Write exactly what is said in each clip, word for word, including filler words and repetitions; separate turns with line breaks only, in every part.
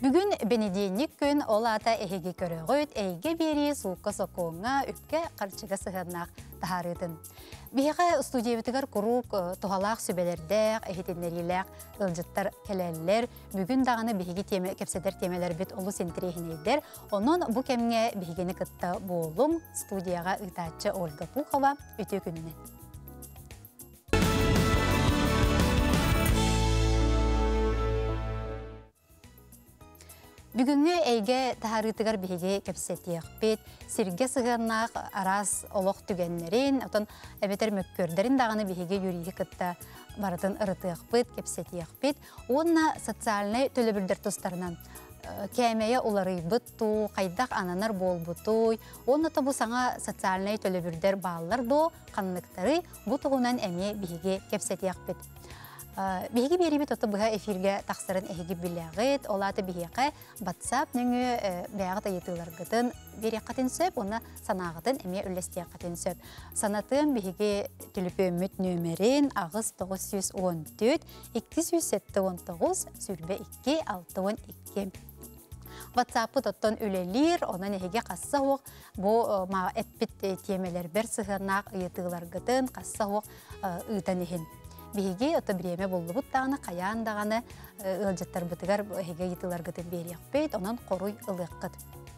Бүгін бенедейник күн олата әйге көрігөйт, әйге бері суыққа соқуыңа үпке қарчыға сығырнақ тахарытын. Бейға студиябетігер құруқ тұғалақ сөбелердәк, әйетенлеріләк, ылжыттар кәләлілер, бүгін дағаны бейге теме, кепседер темелер бет олу сентерейхінейдер. Онын бұл кәмге бейгені кытта болуң студияға ұйтачы Ольга Пухова өте күнінен. Бүгінгі әйге тахарытығар бейге кәпсетияқ бет, сирге сығырнақ арас олық түгенлерін, отын әбетер мөккөрдерін дағаны бейге юрейге кітті барытын ұрытығақ бет, кәпсетияқ бет. Онына социальный төлі тұстарынан кәмея олары бұтту, қайдақ ананар бол бұтуй. Онына табу саңа социальный төлі бірдер бағалар до, қанлықтары бұтығынан әме бейге кәпсетияқ бет. Беги берибит ота бұға эфирге тақсырын әйге біләғет, олаты бейеқі WhatsApp нөңі бәғыт айетылар ғытын берек қатын сөп, оны санағытын әме үлестия қатын сөп. Санатын беге түліпі үміт нөмерін ағыз тоғыз жүз он төрт екі жүз он тоғыз сүрбе екі алты он екі. WhatsApp-ы тоттон үлелер, онан әйге қасса оқ, бұл әппет темелер бір сығырнақ айетылар ғытын қасса оқ ұйтан ехін. Беге ота біреме болу бұттағаны, қаян дағаны ұлжаттар бұтығар әйге етілер ғытын берек бейт, онан қоруй ұлық қыт.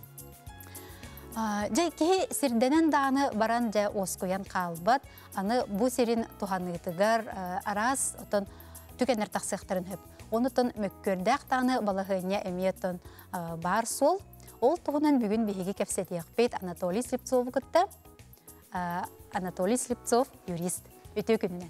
Жай кей сирденен дағаны баран жа осқоян қалбат, аны бұ сирин туғанығытығар арас отын түкенер тақсықтарын хөп. Оны тұн мөккөрдәқ дағаны балағыне әметтін бар сол. Ол тұғынан бүгін беге кәпсетек бейт Анатолий Слепцов ғытты. Анатолий Слепцов, юрист. Өте күнінен.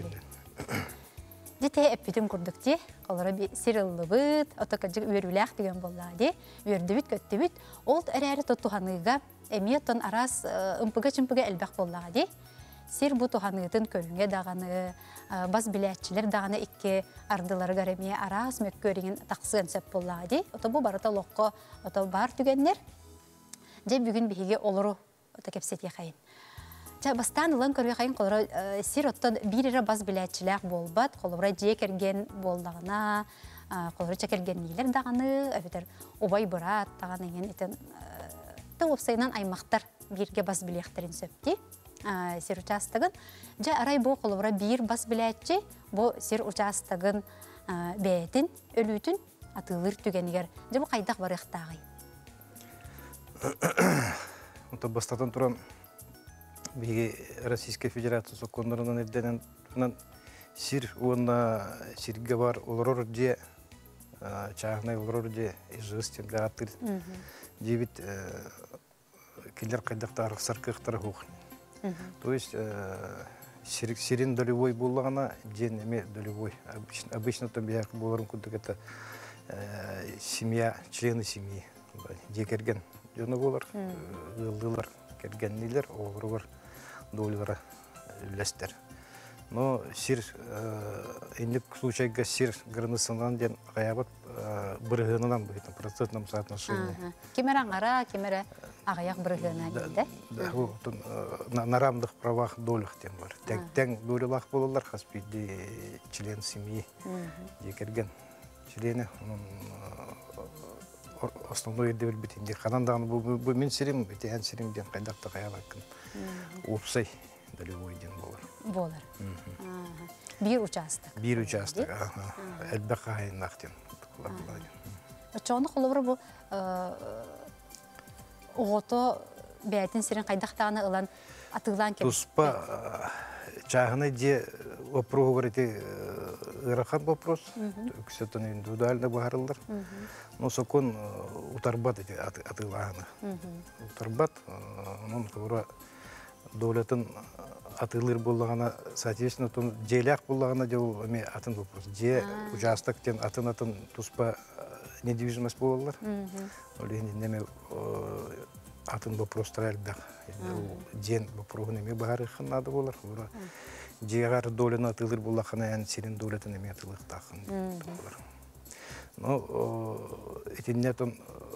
Дете әппетім күрдікте, қолары сирылы бұд, отақаджық өріләқ деген болады. Өрді бүт, көтті бүт. Ол әрәрі тұттуғаныға әметтін арас ұмпыға-чымпыға әлбәқ болады. Сир бұ тұғанығытын көрінге дағаны, бас біләтчілер дағаны ikke ардылары ғареме арас мөккөріңін тақсыған сөп болады. Ота бұ барыта лоққа бар түгенлер. Жай бүгін бейге олыру кепсетке қайын. Бастан ұлан көрге қайын қолыра сир оттан бірері бас біләтчіләк болбат, қолыра жекерген болдағына, қолыра чекерген нейлер дағаны, өбетер обай бұрат дағаны еген етін опсайынан аймақтар бірге бас біләқтерін сөпті сир участығын. Жа арай бұл қолыра бір бас біләтчі, бұл сир участығын бәйтін, өлітін атылыр түгенігер. Жа бұл қайдақ бар еқтағай?
Бастатан тұрам Беге Российская Федерация соққондарынан ерденен сир, оны сирге бар олырор де, чағынай олырор де, жығыстен ғаттыр. Дебет келер қайдақта арықсар қиқтары қоқын. То есть сирин долевой болағына ден еме долевой. Обычно там бияқ боларын күндік это семья, члены семьи. Декерген жөні болар, ғылдылар, кергеннелер, олырғыр. Доллара үлестер. Но сир, инлик случайга сир границынан ден ғаябат бірғынынан бұйтын процентном соотношении.
Кемер аңара, кемер ағаяқ бірғына дейді?
На равных правах долях тем бар. Тәң долялақ болалар, хаспиде член семьи декерген члены. Основной едевел бітінде. Қанандағын бұл мен сирим, бәте ән сирим ден қайдақта қаябақын. Опсай долевой ден болар.
Болар. Bir участок.
Bir участок. Әлбәқ қайын нақтен.
Чоны қолыбыр бұл оғыты бәйтін сирин қайдақтағаны ұлан атылан кем?
Туспа чағыны де вопросы говорите ырахан вопрос. Ксетон индивидуально бағарылдар. Но сокон утарбат атылағаны. Утарбат, оның тұғыра дөлетін атылыр болағына, соответственно, желяқ болағына жол атын вопрос. Же участоктен атын-атын туспа недвижимость болалар. Неме атын вопростар әлбәқ. Ден вопроғын еме бағарықын ады болар. Жеғар долені атылыр болағына, ән сирин долетін еме атылық тақын болар. Но этиннетон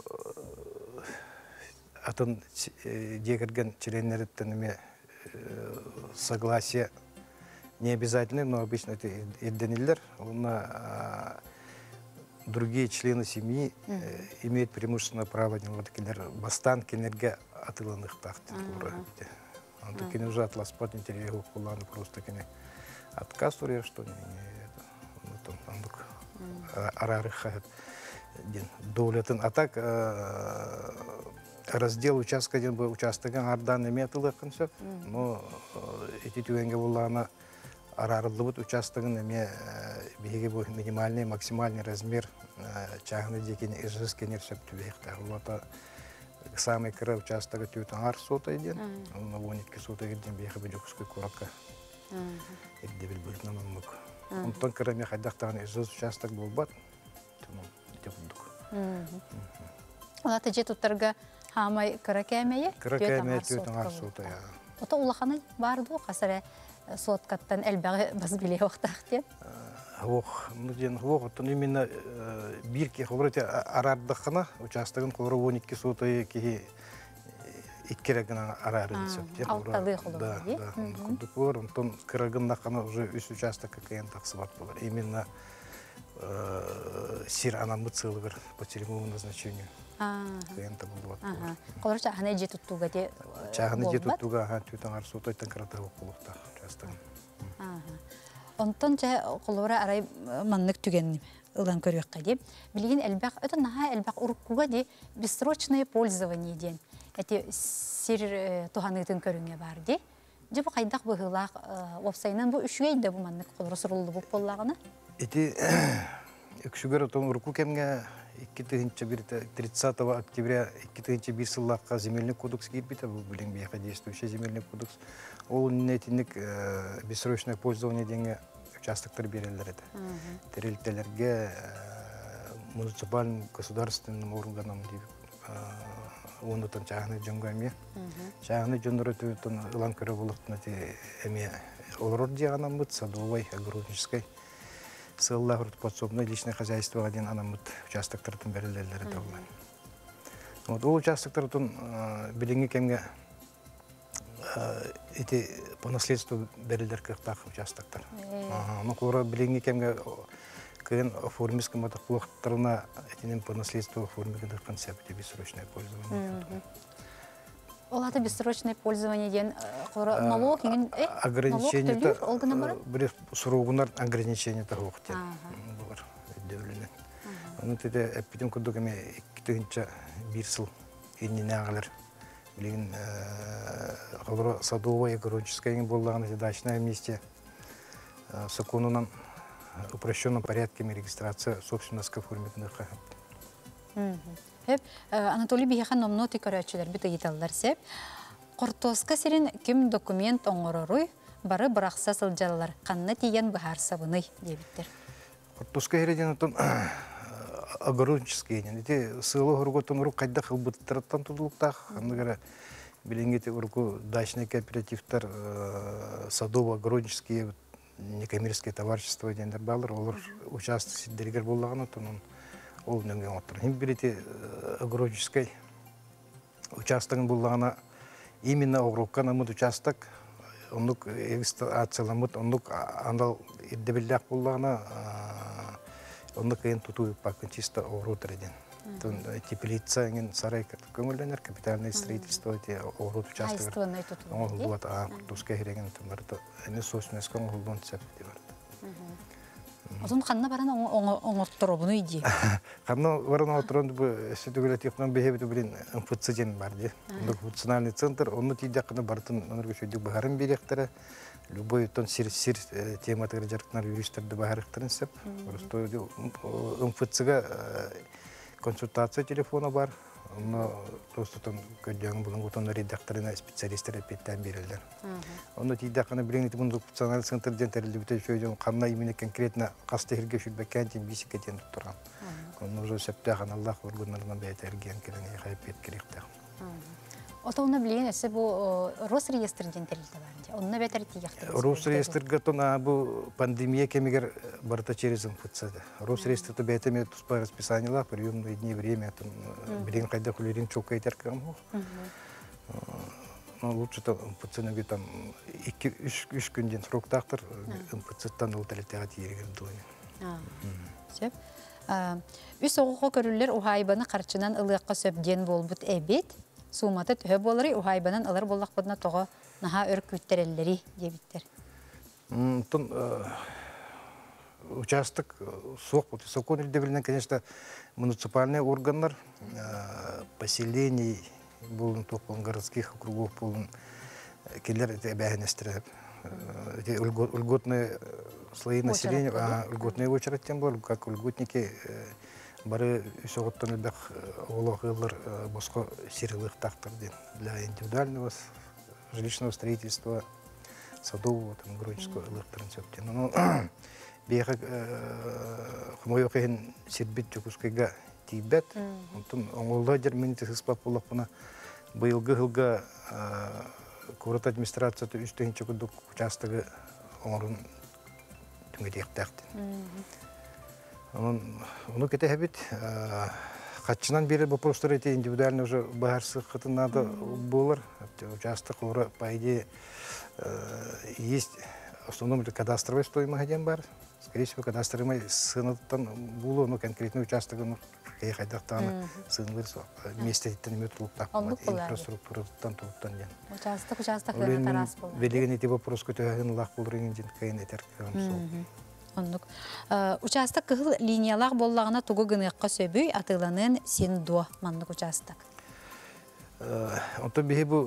атын декерген членнереттен еме согласие не обязательно, но обычно это единилер. другие члены семьи имеют преимущественное право бастан кенерге атыланных тахтин. Он таки уже атласпат интерьеру куланы просто кене отказ урья, что не арары хает доулетін. А так раздел участка один был участок ардан иметылы концепт, но эти тюенге булана арарлы вот участогын эме биге бу минимальный максимальный размер чагны декен ижыз кенер сөптүбекте. Вот самый кыры участок тютан ар сота иден, он он iki сота иден биге бежокской куракка. Эддебил будет на мамык. Он тон кырыме хайдактан ижыз участок болбат. Тумам тепдук.
Олата жетуттарга хамай кыракемeye
кыракемeye тютан ар сота я.
Ота улаханы барды касара соткаттан элбәгы баз биле вактахте.
Ох, ну ден ох, то именно бирки хобрате арардахана участогын колро он iki сота ки иккерегена арарын сөп.
Алталы холо.
Да, да. Кудукор, он тон кырагындакана уже үс участок кайын таксыбат болар. Именно сир анамы целый по целевому назначению. Кайын табылат.
Ага. Колро чаханы жетуттуга де.
Чаханы жетуттуга ха тютан ар сота тан карата болуктак участогын.
Ага. Онтон жа колора арай маннык түген ылан көрөккө деп. Билген элбак өтө наха элбак уруккуга де бессрочное пользование ден. Эти сир туханытын көрүнгө бар де. Же бу кайдак быгылак вебсайнан бу үшгөйдө бу маннык колора сурулду бу боллагына.
Эти үкшүгөр отон урукку кемге тридцатого октября две тысячи первого сыллакка земельный кодекс кирбите, бу билин бияка действующий земельный кодекс. Ол нетинник бессрочное пользование деньги участоктар берелер это. Территориалерге муниципальным государственным органам он там чагны жөнгөме. Чагны жөндөрө түтүн ылан көрө болуктун эти эме олорор дианамыт садовой агрономической сыллар подсобное личное хозяйство один анамыт участоктардын берелерлери да болгон. Вот ол участоктардын билинги кемге эти по наследству берелер кыртак участоктар. Ну кора билинги кемге кын оформиска матаклыктарына этинен по наследству оформигдер концепте бессрочное пользование.
Олата бессрочное пользование ден налог ingen
ограничение та бир суругунар ограничение та хокте. Булар дөөлүнө. Аны теде эпидем кодугаме икинчи бир жыл инне агалар билген колро садовое агрономическое боллаган дачное месте законунан упрощенном порядке регистрация собственностью формированных.
Анатолий Бихахан номноти көрәчеләр бит гиталлар сеп. Кортоска сирин ким документ оңоророй бары быракса сылжаллар канны тиген бахар сабыны дебиттер.
Кортоска херден тон агрономический эти сылы хорготон рук кайда хылбыттырдан тудулуктах андыгара билингете урку дачный кооперативтер садово-агрономические некоммерческие товарищества дендер балар олар участок сиддергер боллаган тон ол нөңген отыр. Хим бирити агрономической участогын боллагана именно огрокка намыт участок онлук ацаламыт онлук андал ирдебеллак боллагана онлук эн тутуу пакын чисто огротер эден. Тон теплица ген сарайка көңүлөнөр капитальное строительство эти огрот участок. Он вот а тускай хереген томарто эне собственность кон холдон цеп дибар.
Озон ханна баран оңоттор буну иди.
Ханна баран отрон бу сөтөгөлө технон бехебит билин футсажен бар ди. Бу функциональный центр, онну тидякны бартын онорго шөдүк бахарын беректере. Любой тон сир-сир тематыгы жарктар юристтерди бахарыктарын сеп. Просто МФЦга консультация телефона бар. Но просто там көдөң булун гутон редакторына специалисттер эпеттен берилдер. Оны тидякны билиңит бунду функциональ центрден терилибите шөйдөн канна имени конкретно кастыгырга шүлбеккен тем бисикетен турган. Оны уже септаган Аллах органдарынан бетерген келени хайпет керекте.
Отоуна билген эсе бу Росреестрден терилде бар. Онна бетер тияктыр.
Росреестрга тона бу пандемия кемигер барта через МФЦ. Росреестрда бетеме туспа расписаниялар, приемные дни, время там билин кайда хулерин чокка айтеркам. Ну лучше там МФЦнеге там iki-üç күнден сроктактыр МФЦтан ул телетега тиергер дуй.
А. Сеп. Үс оғуға көрілер ухайбаны қарчынан ылыққа сөбден болбут әбет, суыматы түхі болыры ухайбанын ылар болақ бұдына тоғы наға өр күттерелері дебіттер.
Тон участок соқ, Сокон Ильдевлинен, конечно, муниципальные органдар, поселений, болын тоқпын городских округов, болын келер бәхінестіріп. Льготные слои населения, льготные очередь тем более, как льготники бары үсоғыттан үлбәк олағылар босқа серілік тақтырды для индивидуального жилищного строительства, садового, городского электронного сөптен. Но бейхі құмай оқиын сербет жүкіскайға тейбет, оңылда жерменеті сыспап болақ бұна бұйылғы ғылға Город администрация үстігін чөкілдік участығы оңырын түңгедек тәқті. Оны кете әбет, қатшынан бері вопростар әте индивидуально уже бағарсы қытынады болар. Участық олары, по идее, есть в основном кадастровая стоимость бар. Скорее всего, кадастровый сынаттан болу, но конкретный участок кей қайдақтаны сынылыр вместе еттенеме тұлыптақ болады, инфраструктурадан тұлыптан ден.
Участок, участок ғана тарас болады.
Велеген еті вопрос көтіғін лақ болыр еңден кайын етер кірім
сол. Участок кығыл линиялақ боллағына тұғы ғыныққа сөбүй атыланын сен дуа мандық участок.
Онты бейі бұл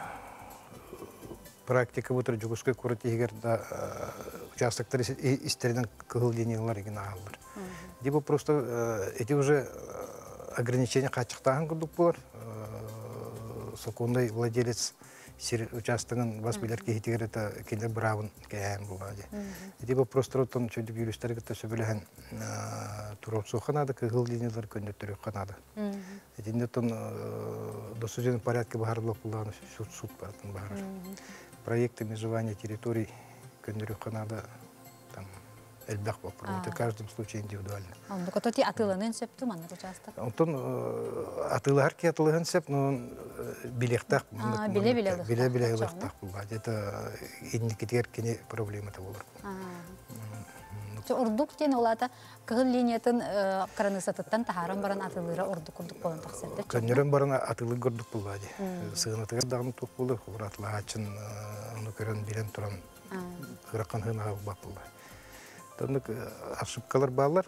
практика бұтыр жүгіске көріті егер участоктар истерінен кығыл линиялар еген ағылыр. Либо просто эти уже ограничения қачықтағын күрдік болар. Сокондай владелец участогын бас билер кейтегер это кендер бравын кәйін болады. Либо просто ротон чөйдіп юристері кітті сөбіліген тұрып соқанады, кығыл линиялар көндеттері қанады. Этінде тон досуден порядке бағарлық болағын суд баратын бағар. Проекты межевания территорий көндері қанады. Эльбах попробует. Это в каждом случае индивидуально.
А он только те атыланын септу манар участок.
Он атыларки атылган сеп, но билектах.
А биле биле.
Биле биле билектах булат. Это индикатор кене проблема это булар.
Че урдук тен олата кыл линиятын каранысатыттан тахаран баран атылыра урдук урдук болан таксырды.
Канерен баран атылы гордук булат. Сыгынатыгар дагын тук булды. Хуратлаачын аны көрөн билен туран. Хыракан хына бак булат. Тоннык ошибкалар балар,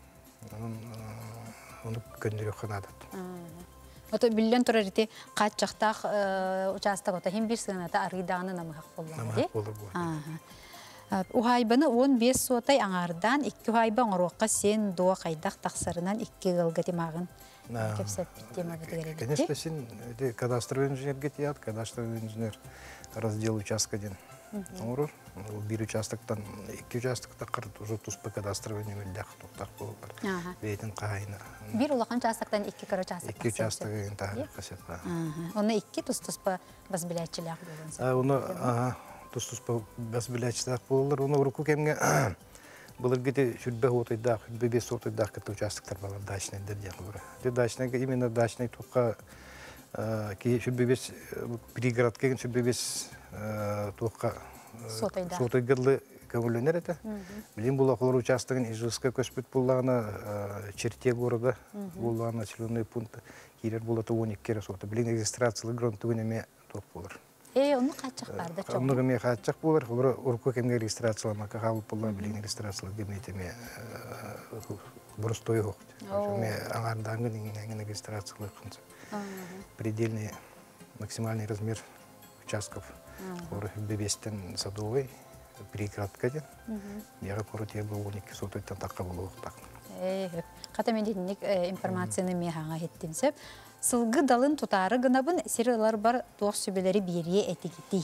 оны көндірі қанадат.
Ото билен турарите қатчақтақ участок ота хем бір сығыната арыдағаны намығақ болуады.
Намығақ болуыр болады.
Ухайбаны он бес сотай аңардан екі ухайба оңыруаққа сен дуа қайдақ тақсарынан екі ғылға демағын кепсеп демағы дегерелі.
Конечно, сен кадастровый инженерге тияд, кадастровый инженер раздел участкаден. Оңырыр. Bir участоктан, iki участокта қырт уже туспы кадастровый немелдәқ тоқтақ болуыр. Бейтін қағайына.
Bir улақан участоктан iki кір участок.
Iki участок еген тағы қасепа.
Оны iki тұс-тұспы бас біләтчіләқ болуын.
Оны тұс-тұспы бас біләтчіләқ болуыр. Оны ұрықу кемге бұлыр кеті сүрбе отайдақ, сүрбе бес отайдақ кеті участоктар балар дачнайдыр ден бұлыр. Дачнайға, именно дачнай тұққа сүрбе бес пригород кеген сүрбе бес тұққа сотайгырлы көңілінер еті. Білен бұл ақылар участығын ижғысқа көспет болағына черте города, болағына населенный пункт кейлер болаты он екі кері соты. Білен регистрациялы гронтығын еме тоқ болыр.
Е, оны қатшық барды?
Оны ғыме қатшық болыр. Олар ұрқы кемге регистрациялама қағалып болар. Білен регистрациялы гыметеме бұрыс тойы қоқты. Аңардаңын еңін регистрациялы қынсы. Предельный максимальный размер участков. Бебестен садовый, приградка ден. Яға көрі те бұл он екі сотыттан таққа бұл оқтақ.
Қата мен дейінік информацияны меғаға еттенсіп, сылғы далын тұтары ғынабын серілер бар тоқ сөбелері берие әтігеті.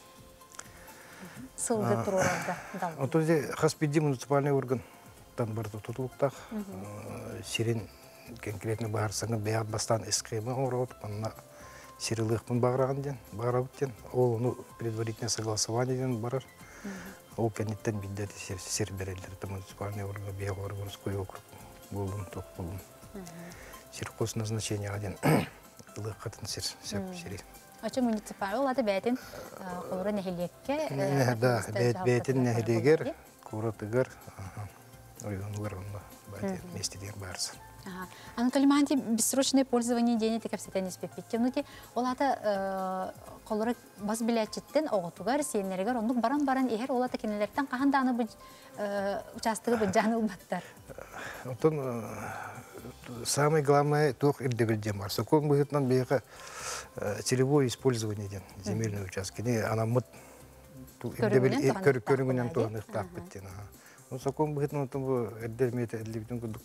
Сылғы тұрорда дал.
Отозе Хаспиди муниципальный органдан бар тұтылықтақ. Сирен конкретно бағарсаңы бәяқ бастан эскема орауыт, серілықпын бағыраған ден, бағырабыт ден. Ол оны предварительное согласование ден барар. Ол кәнеттен биддәді сер берелдер. Муниципальный орган бияғыр городской округ болын, тоқ болын. Сельхоз назначение ден ылық қатын сер сері.
Очы муниципаль олады бәйтін қолыры нәхилекке?
Да, бәйтін нәхилегер, көретігер. Ой, онылар онда вместе дер барсы.
Анатолий Манти, бессрочное пользование денег текеп сетен испеппеттен. Нути, олата колоры бас билетчеттен оғытугар, сиенлерігер, ондық баран-баран егер олата кенелерден қағанданы бұл участығы бұл жаныл баттар?
Отон, самое главное, тух ирдебельден бар. Сокон бұғытнан бейіға целевое использование ден земельный участки. Ана мұт көрінгінен туған ұқтақ біттен. Сокон бұғытнан ирдебельмейті әділебітін күдік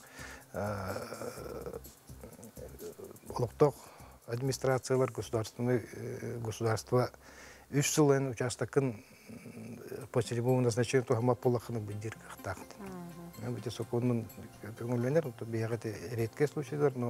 олықтық администрациялар, государство үш жылын участокын по целевому назначению туғама полақыны білдер қақтақты. Бөте соконның көңілленер, бейғаты редкий случайлар, но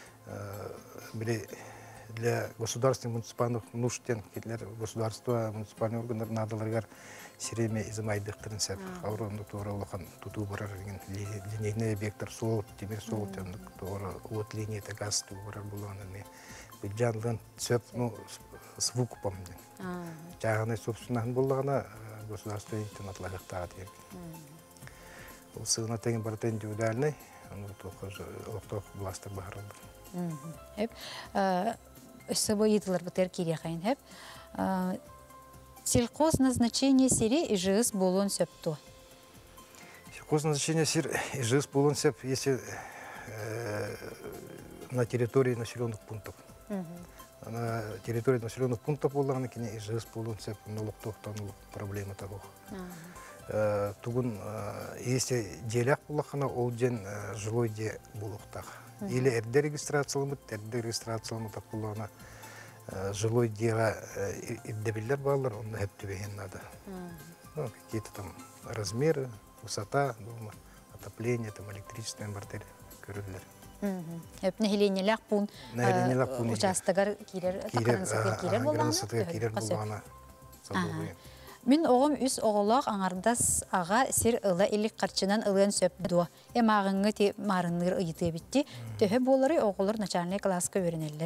для государственных муниципальных нужд государства, муниципальных органов надаларгар сиреме изымайдықтырын сәп. Ауырынды туғыры олақан тұту барар, линейный объекттар сол, темір сол, от линейті газ тұғы барар болуғанын. Бұл жанлығын сөп, с выкупом. Жағаны собственнағын болуғана государство еңтін атлағықтағы дейік. Бұл сығына тәңін бартайын деудәліне, олықтық властық бағарылды.
Өссі бой етілер бұтер кере қайын. Сельхоз назначение сири и жиыз болуын сөпту.
Сельхоз назначение сир и жиыз болуын сөп, если на территории населенных пунктов. На территории населенных пунктов болуғаны кене и жиыз болуын сөп, налықтықтан проблема табуға. Тугун, если делях болуғаны, ол ден жилой де болуқтақ. Или әрді регистрациялымыд, әрді регистрациялымыд болуғаны жилой деға ирдебелер балар, оны әпті бейін надо. Какие-то там размеры, высота, отопление, там электричество, бартер көрілер.
Нәхеленеләк пун участығар керер,
тақырансатығар керер болуғаны.
Мен оғым үс оғылақ аңардас аға сир ұла илік қарчынан ұлын сөп дуа. Эм ағыңы те марыныр ұйыты бітті. Төхі болары оғылыр начальный класска өрінелер.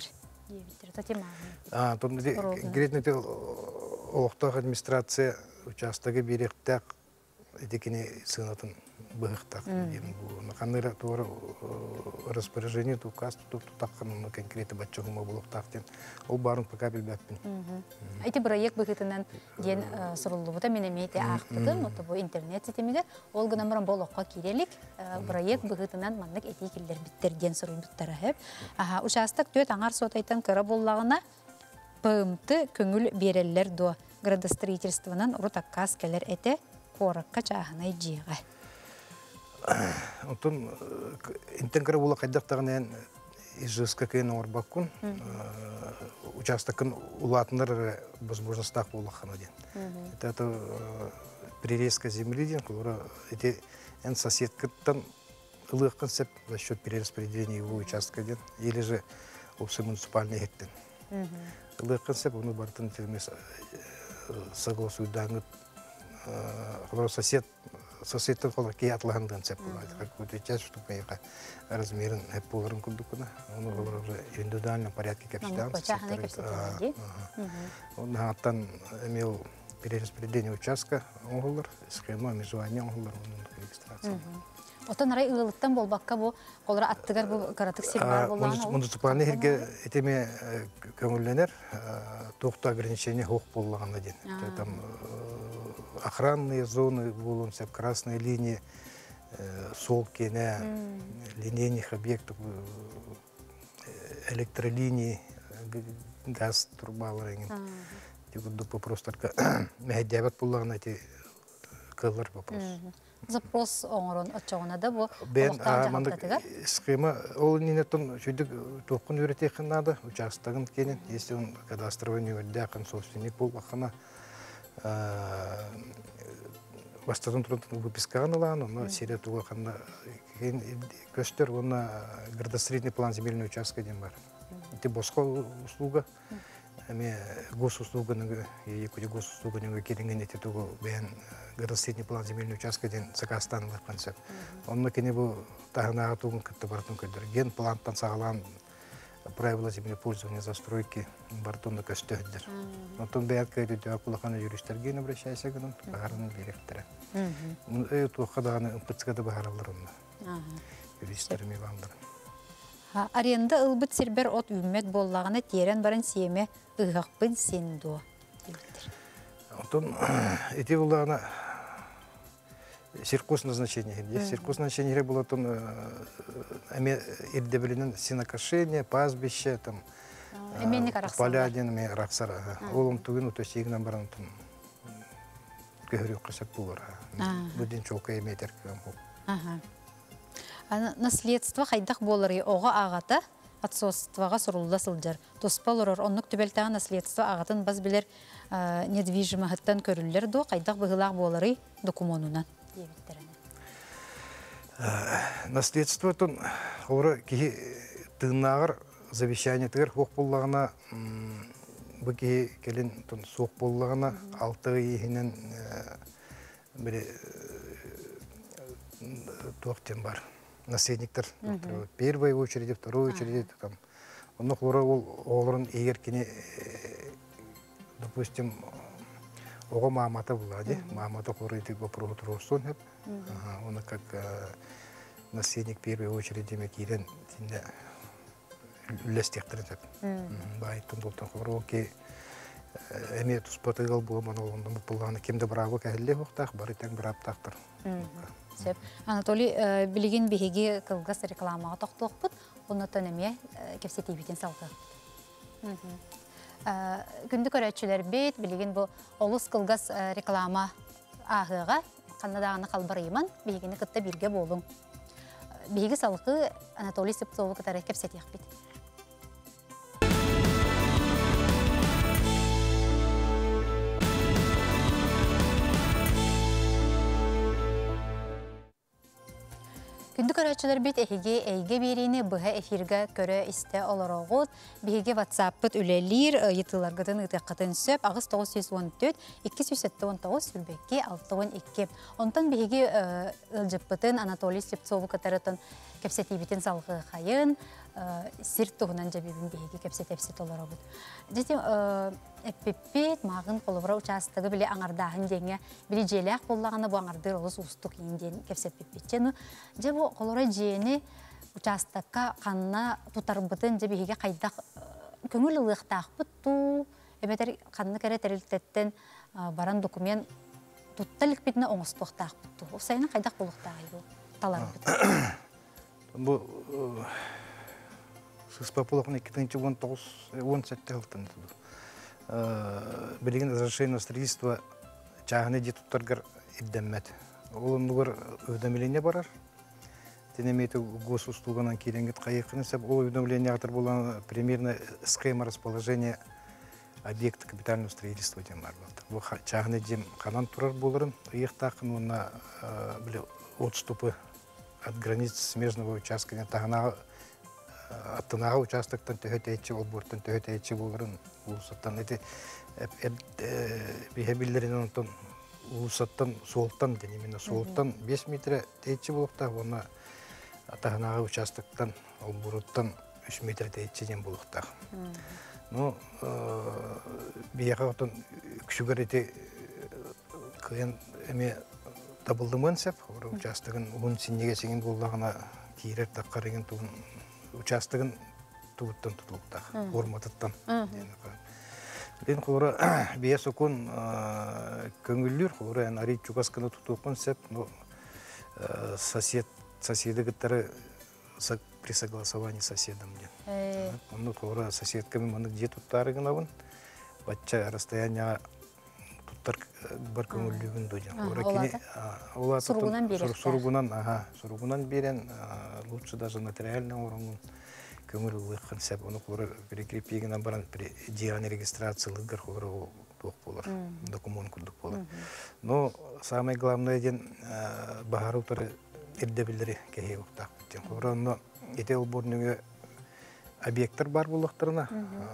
Гретнеті олықтақ администрация участығы беректәк етекіне сынатын бұғықтақ. Қандыра туғыры распоряжение тұқас тұтаққанын конкреті бәтчіғыма бұлықтақ. Ол барын пока білбәппін.
Айты проект бұғытынан ден сұрылы бұта мен әмейте ақтығын, бұл интернет сетемеге, ол ғынамырын бұл оққа керелік, проект бұғытынан маңдық әтей келдер біттер ден сұрыл бұттары әп. Участық дөт аңар сотайтан кіра боллағына пымты көңіл берелер до градостроительствынан ұры таққас келер әте қорыққа чағынай жиға.
Онтон интенкара була кайдактаган ижыска кен орбаккун участокын улатындар возможностях булахана ден. Это прирезка земли ден, которая эти эн соседкаттан ылык концепт за счет перераспределения его участка ден, или же общий муниципальный хектен. Ылык концепт он бартын термес согласуйдан сосед соседтен қолар кей атлағандан сәп болады. Какой-то часть, чтобы я размерен поларын күлдікіні. Оны олар уже индивидуальном порядке кәпшілден. Он аттан имел перераспределение участка оңғылар, схема межевания оңғылар, оның регистрация.
Отан арай ылылықтан болбаққа бұл қолыра аттығар бұл қаратық сербар болуған ол?
Муниципальный жерге етеме көңілленер, тоқты ограничение хоқ болуғанна ден. Там охранные зоны, болуын сәп, красные линии, сол кене, линейных объектов, электролинии, газ турбалары. Просто мәдәбәт болуғанна те кылыр вопрос.
Запрос оңырын отчауына да бұл
олықтан жағымтатыға? Схема, ол ненеттен шүйдік тоқын өретеқін нады, участығын кенен, если он кадастровый өддәқын собственник бол бақына бастадың тұрынтын выпискаған олан, оны серия туға қанда көстер, оны градостроительный план земельный участка ден бар. Это босқа услуга, әме госуслуганың, екуде госуслуганың керінген ете туғы бәйін градостроительный план земельный участка ден Сақастанлық концепт. Онына кене бұл тағынаға туғын күтті бартын көдір. Ген плантан сағалан правила земельного пользования застройки бартонда көстөддер. Онтон бәйәт көйді дөп бұлақаны юристерген обращайся гынан, бағарының беректірі. Мұны өй туаққа дағаны ұмпытсықады бағаралар онына. юристтерами бамбар.
Аренда ылбыт сирбер от үммет боллаганы терен баран сиеме ыгакпын сенду.
Отон эти булана сельхозназначение. Сельхозназначение было там ирдебелинен сенокошение, пастбище, там поля одними раксара. Олом тугину то сигнам баран там говорю касак булар. Будин чолка метр кам.
Наследство хайдах болары ога агата отцовствога сурулда сылжар. Тоспалорор оннук түбелтага наследство агатын баз билер недвижимахыттан көрүллер до кайдах быгылак болары документунан.
Наследство тон хора ки тыгнагыр завещание тыгыр хок боллагына быки келин тон сок боллагына алты ийинен бире токтен бар. Наследниктер в первой очереди, второй очереди там. Он хора олорун эгер кини допустим ого мамата влади, мамата хора эти вопросы тростон хеп. Он как наследник первой очереди мекирен тинде лестехтерен хеп. Байтын долтан хора ки эме туспатыгал булман олондун булганы кимде браво кәһилле хохтах, бары тең браптактыр.
Анатолий билигин биһиги кылгас рекламага токтоқпут, уну төнеме кепсетибитин салгы. Күндү көрөчүлөр бет билигин бу олус кылгас реклама агыга канадаганы калбарыйман, биһигини кытта бирге болуң. Биһиги салгы Анатолий Сыптову кытары кепсетиях бит. Күндү көрөчүлөр бит эхиге эйге берини быха эфирге көрө исте олорогут биһиге WhatsApp-пыт үлелир йытыларгытын ытыккатын сөп агыс тогуз жүз он төрт эки жүз он тогуз сүлбекке алты он эки. Онтан биһиге ылжыппытын Анатолий Слепцову катарытын кепсетибитин салгы хайын сир тугунан жабибин биһиге кепсетепсет олорогут. Жетим эппеппет магын колобра участогы биле аңардахын жеңе били желек боллаганы бу аңардыр олус устук инден кепсетпеппетчену же бу колора жени участокка канна тутарбытын же биһиге кайдак көңүл ылыктаакпыт ту эбетер канны кере терилтеттен баран документ тутталык битне оңоспоктаакпыт ту сайына кайдак болуктагы бу таларбыт.
Бу сыз популахны эки миң он тогуз он жети жылдан билигин разрешение на строительство чагыны детуттаргар иддеммет. Ол нугар уведомление барар. Тенемете госуслуганан киренгет кайыкны сеп ол уведомление атыр булган примерно схема расположения объекта капитального строительства дем бар болду. Бу чагыны дем канан турар болурун, ыйыктакын уна биле отступы от границ смежного участка тагына аттынага участоктон төһөтөйчү болбуртун төһөтөйчү болурун улусаттан эти бихебиллерин онтон улусаттан солтан дени именно солтан беш метр тейчи болукта оны атагынага участоктон олбуруттан үч метр тейчи ден болукта. Ну бияга отон күшүгөр эти кыйын эме табылдымын сеп участогын угун синнеге сеңин боллагына кийрер таккарыгын тугун участогын тугуттан тутулуктак орматыттан. Лен хора бия сокун көңүллүр хора ари чугасканы тутукун сеп но сосед соседы гыттары при согласовании с соседом ден. Ну хора соседками маны где туттарыгынабын батча расстояние туттар бар көңүллүгүн доден. Хора кини олар
суругунан берет.
Суругунан, ага, суругунан берен лучше даже нотариальный орган көңүл ылыккан сеп оны хора прикрепигенен баран при диане регистрациялыгар хора ток болор, документ курдук болор. Но самое главное ден бахарутары эрдебилери кеhe уктак битен. Хора но эте уборнуга объекттер бар булактарына.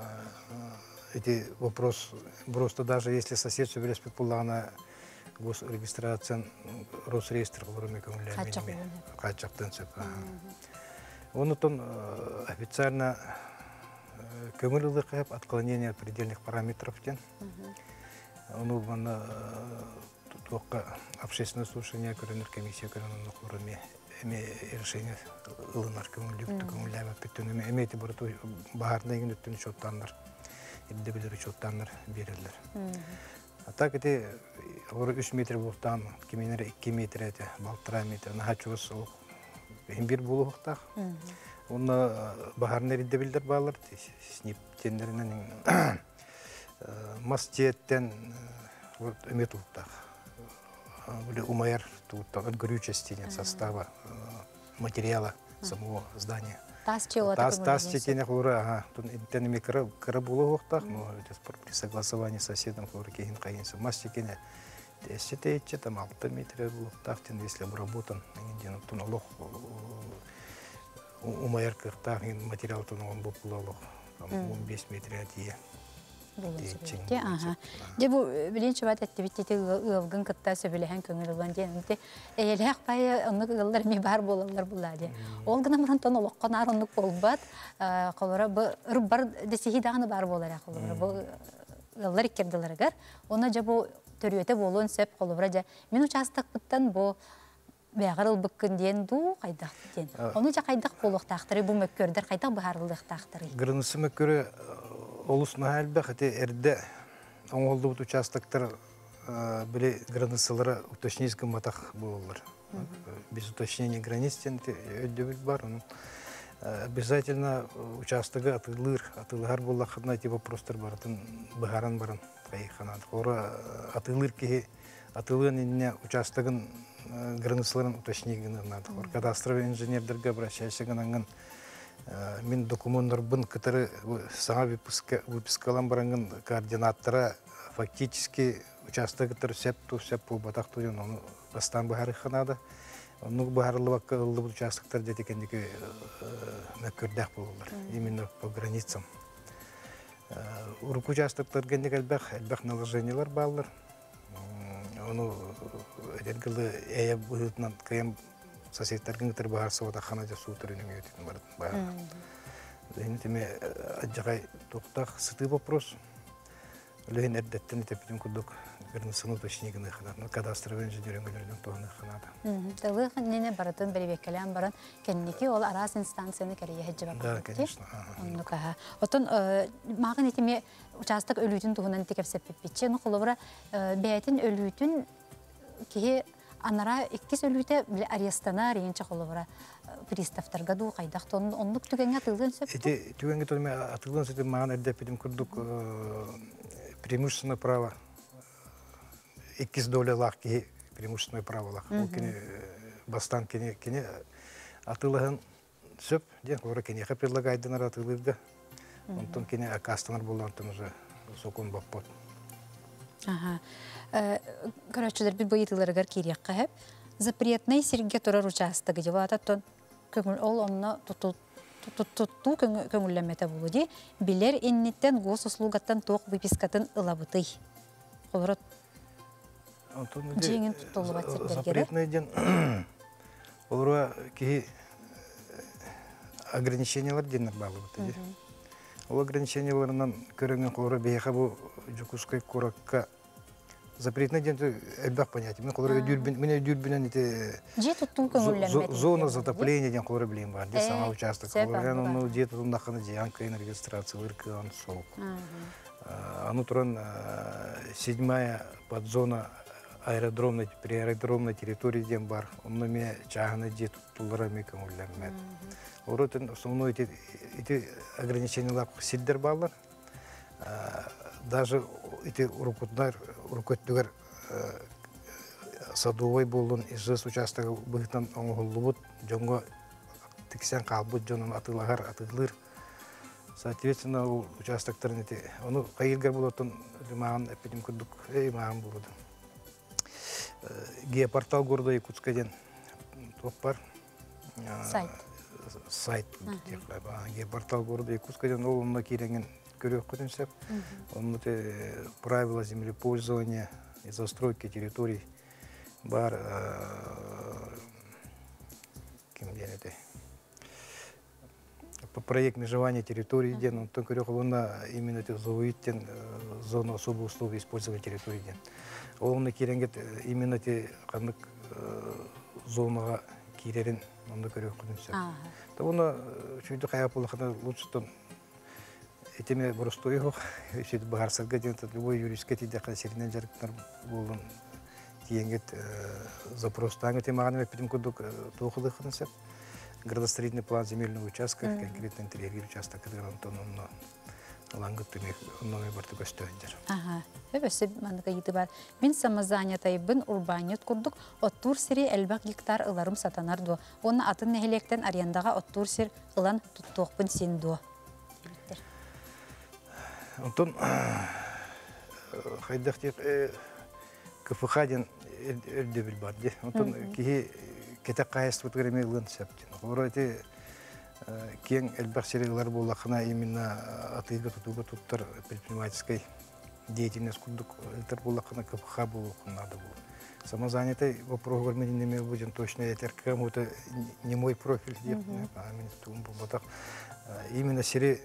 Эти вопрос просто даже если сосед соберет спекулана госрегистрация Росреестр хора көңүллөрүн качактан сеп. Онутон официально көңүл ылыкып отклонение от предельных параметров ден. Ону бана туокка общественное слушание көрөнөр комиссия көрөнөр курами эме решение ылынар көңүлүктү көңүлләбә бүттүн эме эмети бар той баарына ген өттүн чоттандар илде билер чоттандар берилер. А так эти ора үч метр бултан киминер эки метр эте балтыра метр нахачус ол бир булуктак. Оны баарына илде билдер баалар снип тендеринен мастиеттен вот эмет бултак. Были умайер тут горючести состава материала самого здания.
Тас чего
Тас тас текене хлора, ага, тут интернами карабулу вахтах, но это при согласовании с соседом хлора кегин каинся. Мас текене десять тысяч, там алты метров был тахтен, если обработан, где-то тун лох умайер кахтах материал тун он был лох, там он без метров тие.
Ага. Де бу биленче бат активитети ылгын кытта сөбелеген көңүл улан дегенде элек бай онук ыллар ми бар болалар булады. Ол гына мурантан олоккон арынлык болбат, колора бу ыр бар десеги дагы бар болар колора. Бу ыллар икерделергер, оны же бу төрөтө болон сөп колора же мен участок буттан бу бягырыл быккын ден ду кайдак ден. Оны же кайдак болуктактыры бу мөккөрдөр кайдак баарылыктактыры.
Грынысы мөккөрө Олусна әлбәк, әте әрді оңғолды бұт участоктар біле границалары уточнейскі матақ болылар. Без уточнения границ өдді бар. Обязательно участогы атылыр, атылығар болақына эти вопростар баратын, бұғаран баран қайыққанады. Ора атылыр кеге атылығын еніне участогын границаларын уточнейгіні ұнады. Кадастровый инженердерге обращайся гынаңын мен документтар бын кытары саңа выпискалан баранган координаттара фактически участогытар септу сеппу батакту оны бастан бахары ханада. Оны бахарлы бакка ылды участоктар детекендики мәккөрдәк болулар. Именно по границам. Урук участоктар гендик әлбәк, әлбәк наложениялар баллар. Оны эдергілі әйе бұғытынан кайым соседтердің төр бағарсы ода қанада су түрінің өтетін барды. Лейін теме аджағай тоқтақ сыты вопрос. Лейін әрдеттен етепетін күдік границаны уточнигіні қанады. Кадастровый инженеріңгілердің тоғыны қанады.
Тылы нене баратын беребеккелен баран кеннеки ол арас инстанцияны кәрие хеджі бақы.
Да, конечно.
Отын мағын етеме участок өлүтін туғынан текеп сәппеппетші. Нұқылы бәйтін өлүтін кеге анара иккис өлүтэ арестана рейнче холовра приставтарга ду кайдак тон онлук түгенге атылган сөп.
Эти түгенге төлме атылган сөп маған эрде пидим курдук преимущественное право иккис доля лахки преимущественное право лах. Ол кене бастан кене кене атылган сөп ден кора кене ха предлагайдынар атылырга. Онтон кене акастанар болантын уже сокун баппот.
Ага. Короче, bir boyutlarıgar kiriyek kahep. Запретный сирге турар участогы деп ататтан көңүл ол онна туту туту көңүлләмәтә булды. Билер иннеттен гос услугаттан ток выпискатын ылабыты. Олар жеңин тутулып атсак керек.
Запретный ден олар ки ограничениялар деннер балыбыты. Ол ограниченияларынан көрөнгөн колора бейха бу жукускай коракка запретный ден элбак понятие. Мен колора дюрбин, мен дюрбинен эти зона затопления ден колора билем бар. Де сама участок. Колора ну где-то тунда хана дианка регистрация выркан сок. Ану туран седьмая подзона аэродромной при аэродромной территории ден бар. Он ме чагана где-то туларами комуллемет. Оротен основной эти эти ограничения лап сиддер баллар. Даже эти урукутнар, урукуттугар садовой болун изжес участок быхтан оңголлубут, жонго тиксен калбут жонун атылагар атылыр. Соответственно, участоктарын эти, ону кайылгар болотун маған эпидем күрдүк, эй маған болуду. Геопортал города Якутска ден топ бар.
Сайт.
Сайт. Геопортал города Якутска ден ол онна киренген көрөк көтөнсөп, онны правила землепользования и застройки территорий бар ким денете. По проект межевания территории ден, он только көрөк онна именно это зоуиттен зону особых условий использования территории ден. Онны киренгет именно те канык зонага кирерин онда көрөк күнүнсө.
Ага.
Та оны чүйдү каяп булахана лучтон этеме просто его сөйт багарсарга дегенде любой юридический тидека серинен жарыктар болун тиеңет запрос таңы темаганы битим кудук тоокулы кынсап градостроительный план земельного участка конкретно интерьер участок антон онно лангыттыны онно барты көстөндер.
Ага. Өбөсө манга йыты бар. Мен самозанятайбын урбанет курдук оттур сири элбак гектар ыларым сатанар ду. Оны атын нехелектен арендага оттур сир ылан туттуокпун син ду.
Антон хайдахтик кфхаден элдебил барди. Антон ки кетак кайст фотография ылын септин. Оройти кең элбак сериялар болакына именно атыга тутуга туттар предпринимательской деятельность курдук элтер болакына кфх болу надо было. Самозанятый вопрос горменинеме будем точно этер кому-то не мой профиль деп, а мен тум болотак именно сери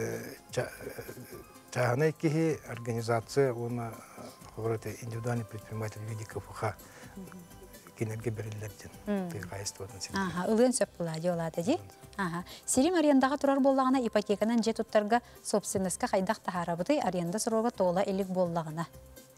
чагана ки организация она говорит индивидуальный предприниматель в виде КФХ кинерге берилерден кайыстыбатын сен.
Ага, ылын сөп булади олады ди. Ага. Сирим арендага турар боллагына ипотеканан же туттарга собственностька кайдак тахарабыты аренда сурога тола элик боллагына.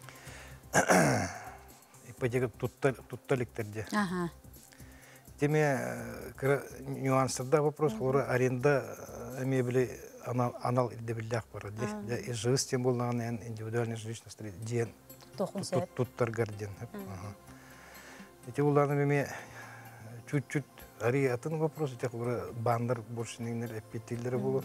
Ипотека тутталиктерде.
Ага.
Теме нюанстарда вопрос хора аренда мебели анал дебилдак бар ди. И жыс тем боллагына индивидуальный жилищный строитель ден туттар гарден. Ага. Эти уланы меме чуть-чуть ари атын вопрос этих бандар больше неңнер эппетилдери болот.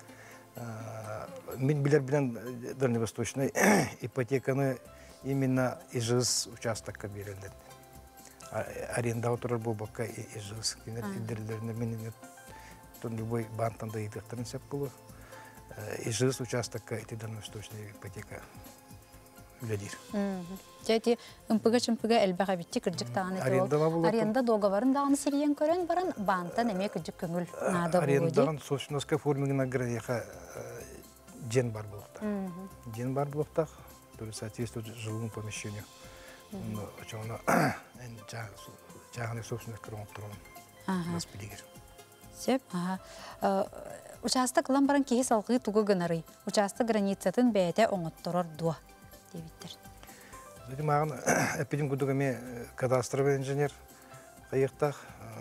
Мен билер билен дальневосточный ипотеканы именно ижыз участокка берилет. Арендага турар болбакка ижыз кинер идерлерине менен любой банктан да идектирин сеп болот. Ижыз участокка эти дальневосточный ипотека үледир.
Жайти ымпыга чымпыга элбага битти кыржык таганы тол. Аренда договарын даганы сириен көрөн баран банктан эме кыржык көңүл наада болду.
Арендадан собственностька формигина граниха жен бар болукта. Жен бар болукта, то есть соответствует жилому помещению. Ну, очоно эн жаганы собственность кырып турган. Распилигер.
Сеп, ага. Участок лам баран кихи салгы тугу гынары. Участок границатын бәйте оңотторор дуа. Дебиттер.
Дим агын эпидем кудугаме кадастровый инженер кайыктак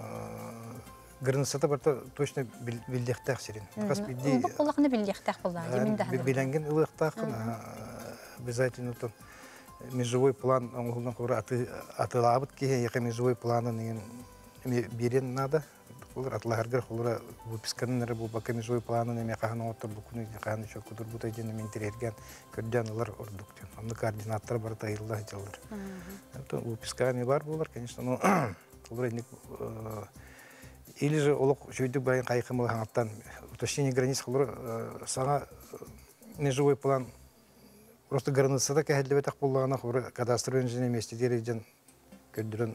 границата барта точно билдектак сирин. Кас бидди.
Бу колакны билдектак болду. Демин да.
Биленген ылыктак обязательно то межевой план оңгулдан кора атылабыт ки яка межевой планын берен надо. Олар атларгар холора выписканнары бу бака межевой планын эме кахана отур бу күнү кахана чок кудур бу тайден мен терерген көрдөнлөр ордуктун. Аны координаттар бар тайылда жылдар. Это выписками бар булар, конечно, но олар или же олок жүйдүк байын кайкымы хаңаттан уточнение границ холора сага межевой план просто границада кахелдебетак боллагана холора кадастровый инженер месте дережен көрдөрөн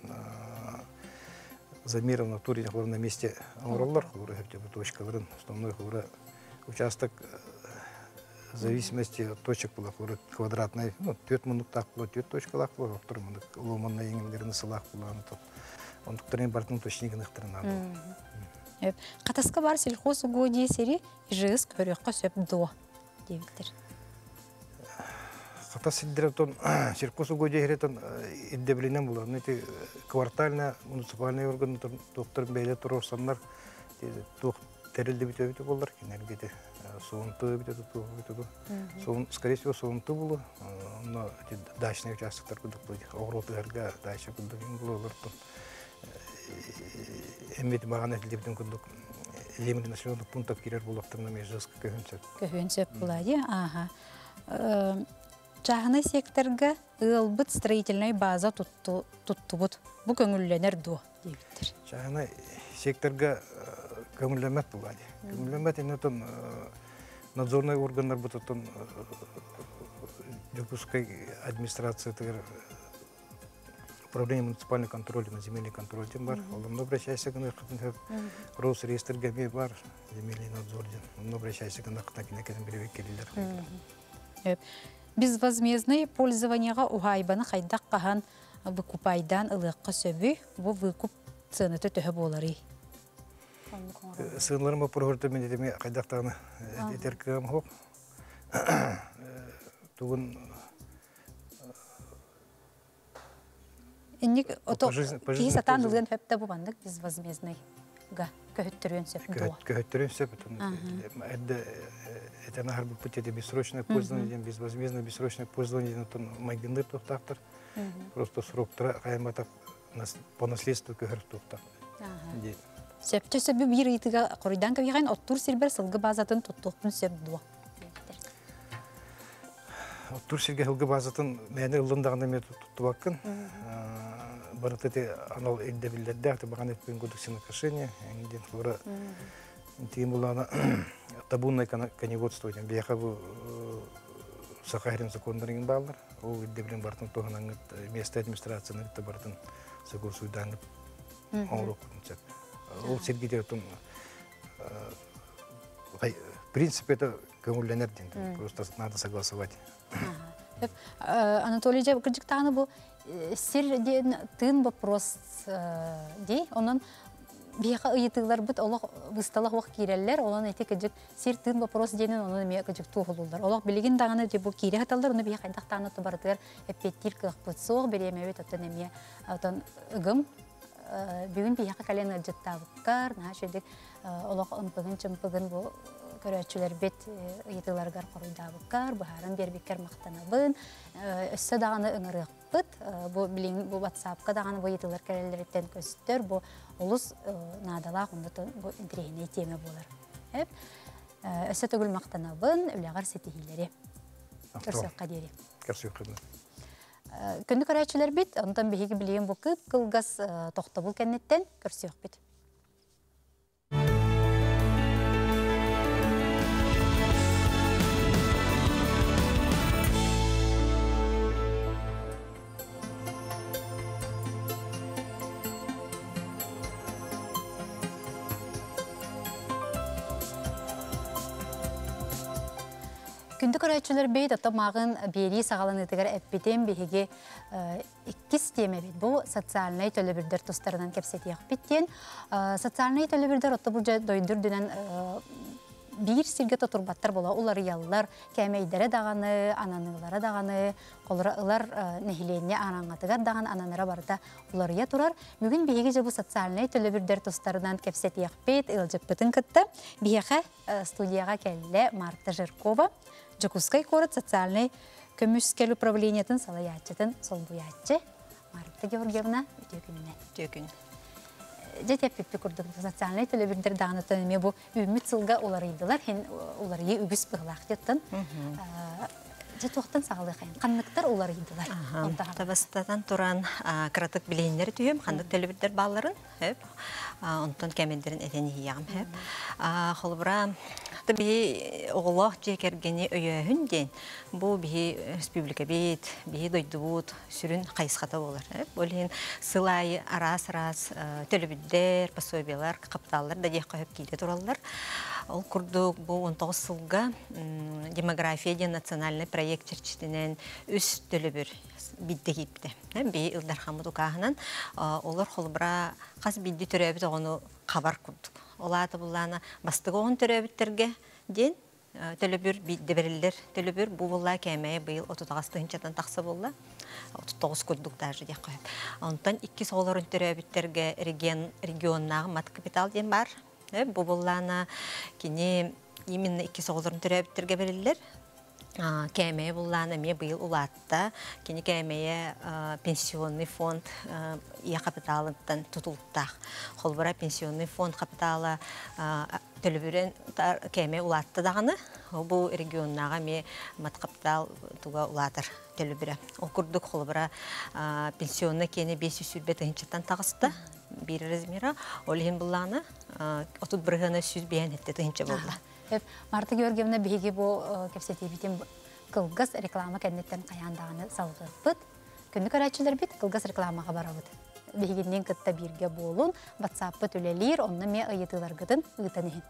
замеров на туре на месте ороллар, точкаларын, основной участок в зависимости от точек была квадратной, ну, тет минут так было, тет точка лах была, второй минут ломанная ингенерная салах была, он вторым бортом точникных тренажеров.
Катаска бар сельхоз угодие сери жез көрөккө сөп до дебиттер.
Хата сиддеретон сельхоз угодие херетон иддебилинен булар. Нети квартально муниципальный орган доктор бейле турорсаннар тух терилди битөбүтү болар кинергеде соонту битөтү битөтү. Соон скорее всего соонту болу. Но дачный участоктор кудук булди. Огротугарга дача кудук болор. Эмет багана билдибдин кудук. Лемин населенный пункт кирер болоктарына межеске көһөнсөп.
Көһөнсөп булadi. Ага. Чахана секторга ылбыт строительный база туттубут. Бу көңүлленер ду дебиттер.
Чахана секторга көңүллемет булadi. Көңүллемет энетон надзорный органдар бутотон Жокускай администрация тегер управление муниципальный контроль на земельный контроль тем бар. Он обращайся к нам, Росреестр ГАМИ бар, земельный надзор. Он обращайся к нам, на берег келилер.
Безвозмездное пользование угайбаны хайдак кахан выкупайдан ылыкка сөбү, бу выкуп сыныты төһө болары.
Сынларыма прогорта мен деме кайдактаны этеркем хоп. Тугун
Инник ото ки сатан дылган хөптө бубандык безвозмездный га көһөттөрүн сөп.
Көһөттөрүн сөп. Это это нахар бу путете бессрочное пользование, безвозмездное бессрочное пользование, то майгынды токтактыр. Просто сроктора каймата по наследству көһөр токтак.
Сөптө сөбү бир итига корыдан кабыган оттур сирбер сылгы базатын туттукпун сөп дуа.
Оттур сирге сылгы базатын мени ылындагында мен туттубаккын. Барытыты анал элде билдерде аты баган этпен кодексин отношения, энден флора тем булана табунное коневодство ден бияка бу Сахарин закондарын балдар. Ол элде билен бартын тогынан место администрацияны да бартын согласуйдан оңрок концеп. Ол сергиде том в принципе это көңүлленер ден. Просто надо согласовать.
Анатолий Жабкыржыктаны бу сир ден тын вопрос дей, онон бияка ыйытыглар бит олох бысталах вак киреллер, онон эти кыжык сир тын вопрос денен онон эме кыжык тугулулар. Олох билигин даганы де бу кире хаталдар, уну бияка кайдактаны тубардыр, эппеттир кыгпыт соог беремебит отон эме отон ыгым бүгүн бияка кален ыжыттабыккар, нашедик олох ымпыгын чымпыгын бу көрөчүлөр бет ыйытыларгар коруйдабыккар, бухарын бербиккер мактанабын, өссө даганы ыңырыкпыт, бу билин бу WhatsApp-ка даганы бу ыйытылар керелерден көзүттөр, бу улус надалак ундатын бу интерегине теме болар. Хеп, өссө төгүл мактанабын, үлөгөр сетихилери. Көрсөккө дери.
Көрсөккө.
Күндү көрөчүлөр бит, онтон биги билген бу кып кылгас токтобул кеннеттен көрсөк бит. Күндү көрөчүлөр бейт атамагын бери сагаланы тегер эппитен биһиге иккис теме бит. Бу социальный төлөбүрдөр тустарынан кепсетиях биттен. Социальный төлөбүрдөр отто бу дойдур дүнен бир сирге тотурбаттар бола. Улар яллар, кемейдере даганы, ананыгылары даганы, колоралар нехиленне анаңатыгар даган ананара барда уларыя турар. Бүгүн биһиге же бу социальный төлөбүрдөр тустарынан кепсетиях бит, ылжыппытын кытта. Биһиге студияга келле Марта Жиркова. Жокускай город социальный көмүскел управлениятын салаячытын солбуячы Марта Георгиевна өтөкүнүнө.
Өтөкүн.
Жетеппи курдук социальный төлөбүрдөр даганы төнөме бу үмүт сылга олар ыйдылар, хен оларга үгүс быглак жеттин. Жетоктан сагалый кайын. Канныктар олар ыйдылар.
Табастан туран кратык билейнер түйөм, кандык төлөбүрдөр балларын, хеп. Онтон кемендерин этени ягам, хеп. Холбура би оголох жекергени өйөһүн ден бу би республика бит би дойдубут сүрүн кайсыката болар. Болин сылай арас-арас төлөбүрдөр, пособиялар, капталлар да жек коюп кийде тураллар. Ол курдук бу он тогуз сылга демография ден национальный проект черчитинен үс төлөбүр бидде кипти. Би Илдар Хамыду кахынан олар холбура кас бидди төрөбүт огону кабар курдук. Олаты булланы бастыгы он төрөбүттерге ден төлөбүр бидде берилер. Төлөбүр бу булла кемeye быйыл отуз тогузунчадан такса болла. отуз тогуз курдук даже дек коюп. Онтан икки соолорун төрөбүттерге регион регионнагы мат капитал ден бар. Бу булланы кини именно икки соолорун төрөбүттерге берилер. Кемeye булланы ме быйыл улатта кини кемeye пенсионный фонд я капиталынтан тутулуттак. Холбара пенсионный фонд капиталы төлөбүрен кемeye улатта даганы. Бу регионнага ме мат капитал туга улатыр төлөбүрө. Окурдук холбара пенсионный кени беш жүз сүрбетинчиттен тагыста бир размера. Олин булланы отуз бир гана жүз бейнетте тынча болду.
Марта Георгиевна биһиги бу кепсетибитин кылгас реклама кеннеттен каяндаганы салгыппыт. Күндү көрөчүлөр бит кылгас рекламага барабыт. Биһигинен кытта бирге болун, WhatsApp-ы төлелир, онны ме ыйытыларгытын ыйтаныһын.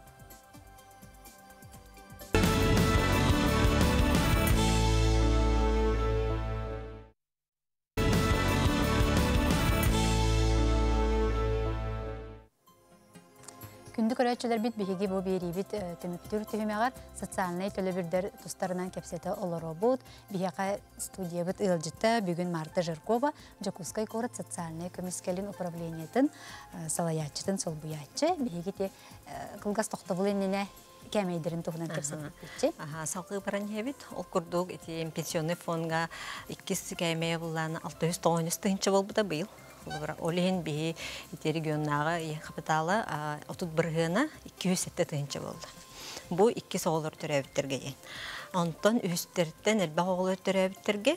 күндү көрәчелер бит биһиги бу берибит төмөктүр түһүмәгәр социальный төлөбүрдер тустарынан кепсете олоробут биһига студия бит ылжыта бүгүн Марта Жиркова Жакускай город социальный комиссиялин управлениятын салаячытын солбуячы биһиги те кылгас тохтобулынне кемейдерин туһунан кепсетти.
Ага, салгы баран хебит ол курдук эти пенсионный фонга иккис кемей булланы алты жүз тоғыз жүз тыгынчы болбута быйыл. Олен би эти регионнага капиталы отуз бир гына эки жүз сетте тыгынчы болду. Бу икки соолор төрөбүттерге. Онтон үстөрттен элбак оголор төрөбүттерге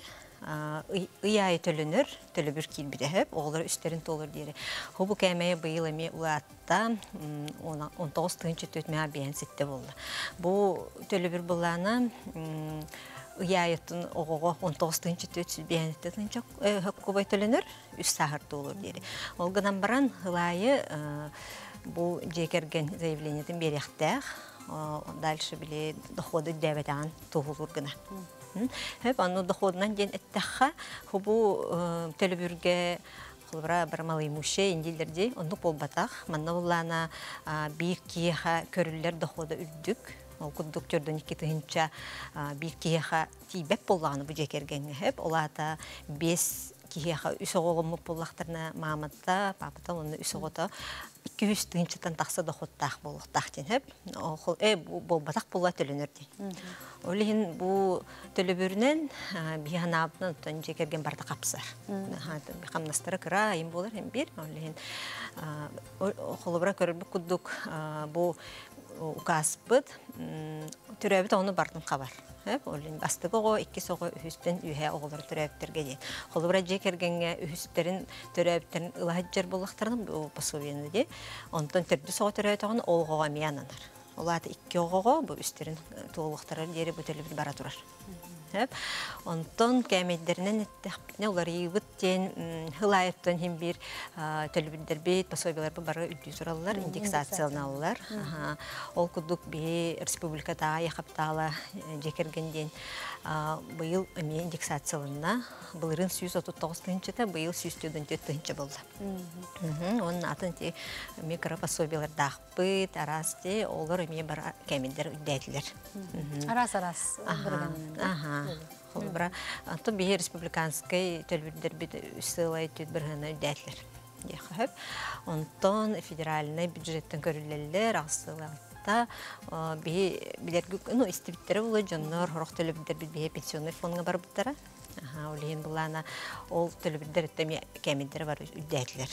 ыяй төлөнөр, төлөбүр килбиреп, оголор үстерин толор дире. Хобу кемей быйыл эми улатта он тогуз тыгынчы төтмө бен сетте болду. Бу төлөбүр буланы ыяйытын огого он тогуз тыгынчы төтсүз бен тыгынчы хөккөбөй төлөнөр, үс сахар толор дире. Ол гынан баран ылайы бу жекерген заявлениятын беректек, дальше биле доходы дебетан тугулур гына. Хеп аны доходынан ден эттәхә хубу төлөбүргә хулбара бер малый муше индилдерди онды болбатак манна буллана бир киеха көрүлләр доходы үрдүк ол кудук төрдөн икки тыгынча бир киеха тибеп болганы бу жекергенге хеп олата бес киеха үсөгөгө буллактарына маматта папата оны үсөгөтө икки жүз тыгынчадан такса доходтак болуктак ден хеп ол э болбатак булла төлөнөрдү. Олин бу төлөбүрүнөн биханабын тон жекерген барда капсар. Хамнастары кыра айым болар hem бир. Олин холобра көрүп кудук бу указбыт төрөбүт оны бардын кабар. Хеп олин бастыгого икки сого үстен үйе оголор төрөбүттерге ден. Холобра жекергенге үстерин төрөбүттерин ылаҗыр булактарын бу пособияны де. Онтон төрдү сого төрөбүтөгөн олгого миянанар. Олаты икки оғоға бұл үстерін толықтарар дері бүтелі бара тұрар. Онтон кәмейдерінен әттіқпіне олар үйгіт ден ғылайыптан хем бір төлібіндер бейт, пособиялар бұл бары үдді сұралылар, индексациялын алылар. Ол күдік бей республикада яқапталы жекергенден бұйыл әме индексациялынна бұлырын сүйіз отыз тоғыз тыгынчыда, бұйыл сүйіз төден төт тыгынчы болды. Оның атын те микропособиялар дақпыт, арас те олар әме бар кәмейдер үддәйтілер.
Арас-арас
Ага. Холбра. Анту бие республиканский төлбүрдер бит үсылай төт бир гана үдәтләр. Яхап. Онтон федеральный бюджеттен көрүләләр асылакта бие билерге ну истибиттер булы жоннор хорох төлбүрдер бит бие пенсионный фонга бар буттара. Ага, олен булана ол төлбүрдер теми кемидер бар үдәтләр.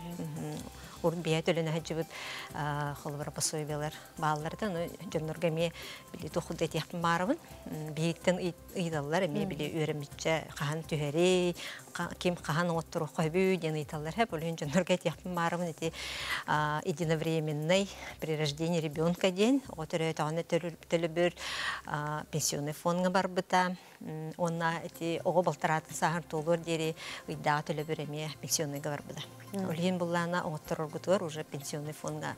Урын бия төлөнө хаҗыбыт холбара пособиялар баалардан жоннорга ме били тохуд этип марабын биеттен ыйдаллар эме били өремитче кахан түһәри ким кахан оттуру койбу ден ыйталлар хеп олен жоннорга этип марабын эти единовременный при рождении ребенка ден оторы таны төлөбүр пенсионный фонга барбыта онна эти ого балтаратын сахар толор дери ыйда төлөбүр эме пенсионный барбыта олен буллана оттуру гутур уже пенсионный фонга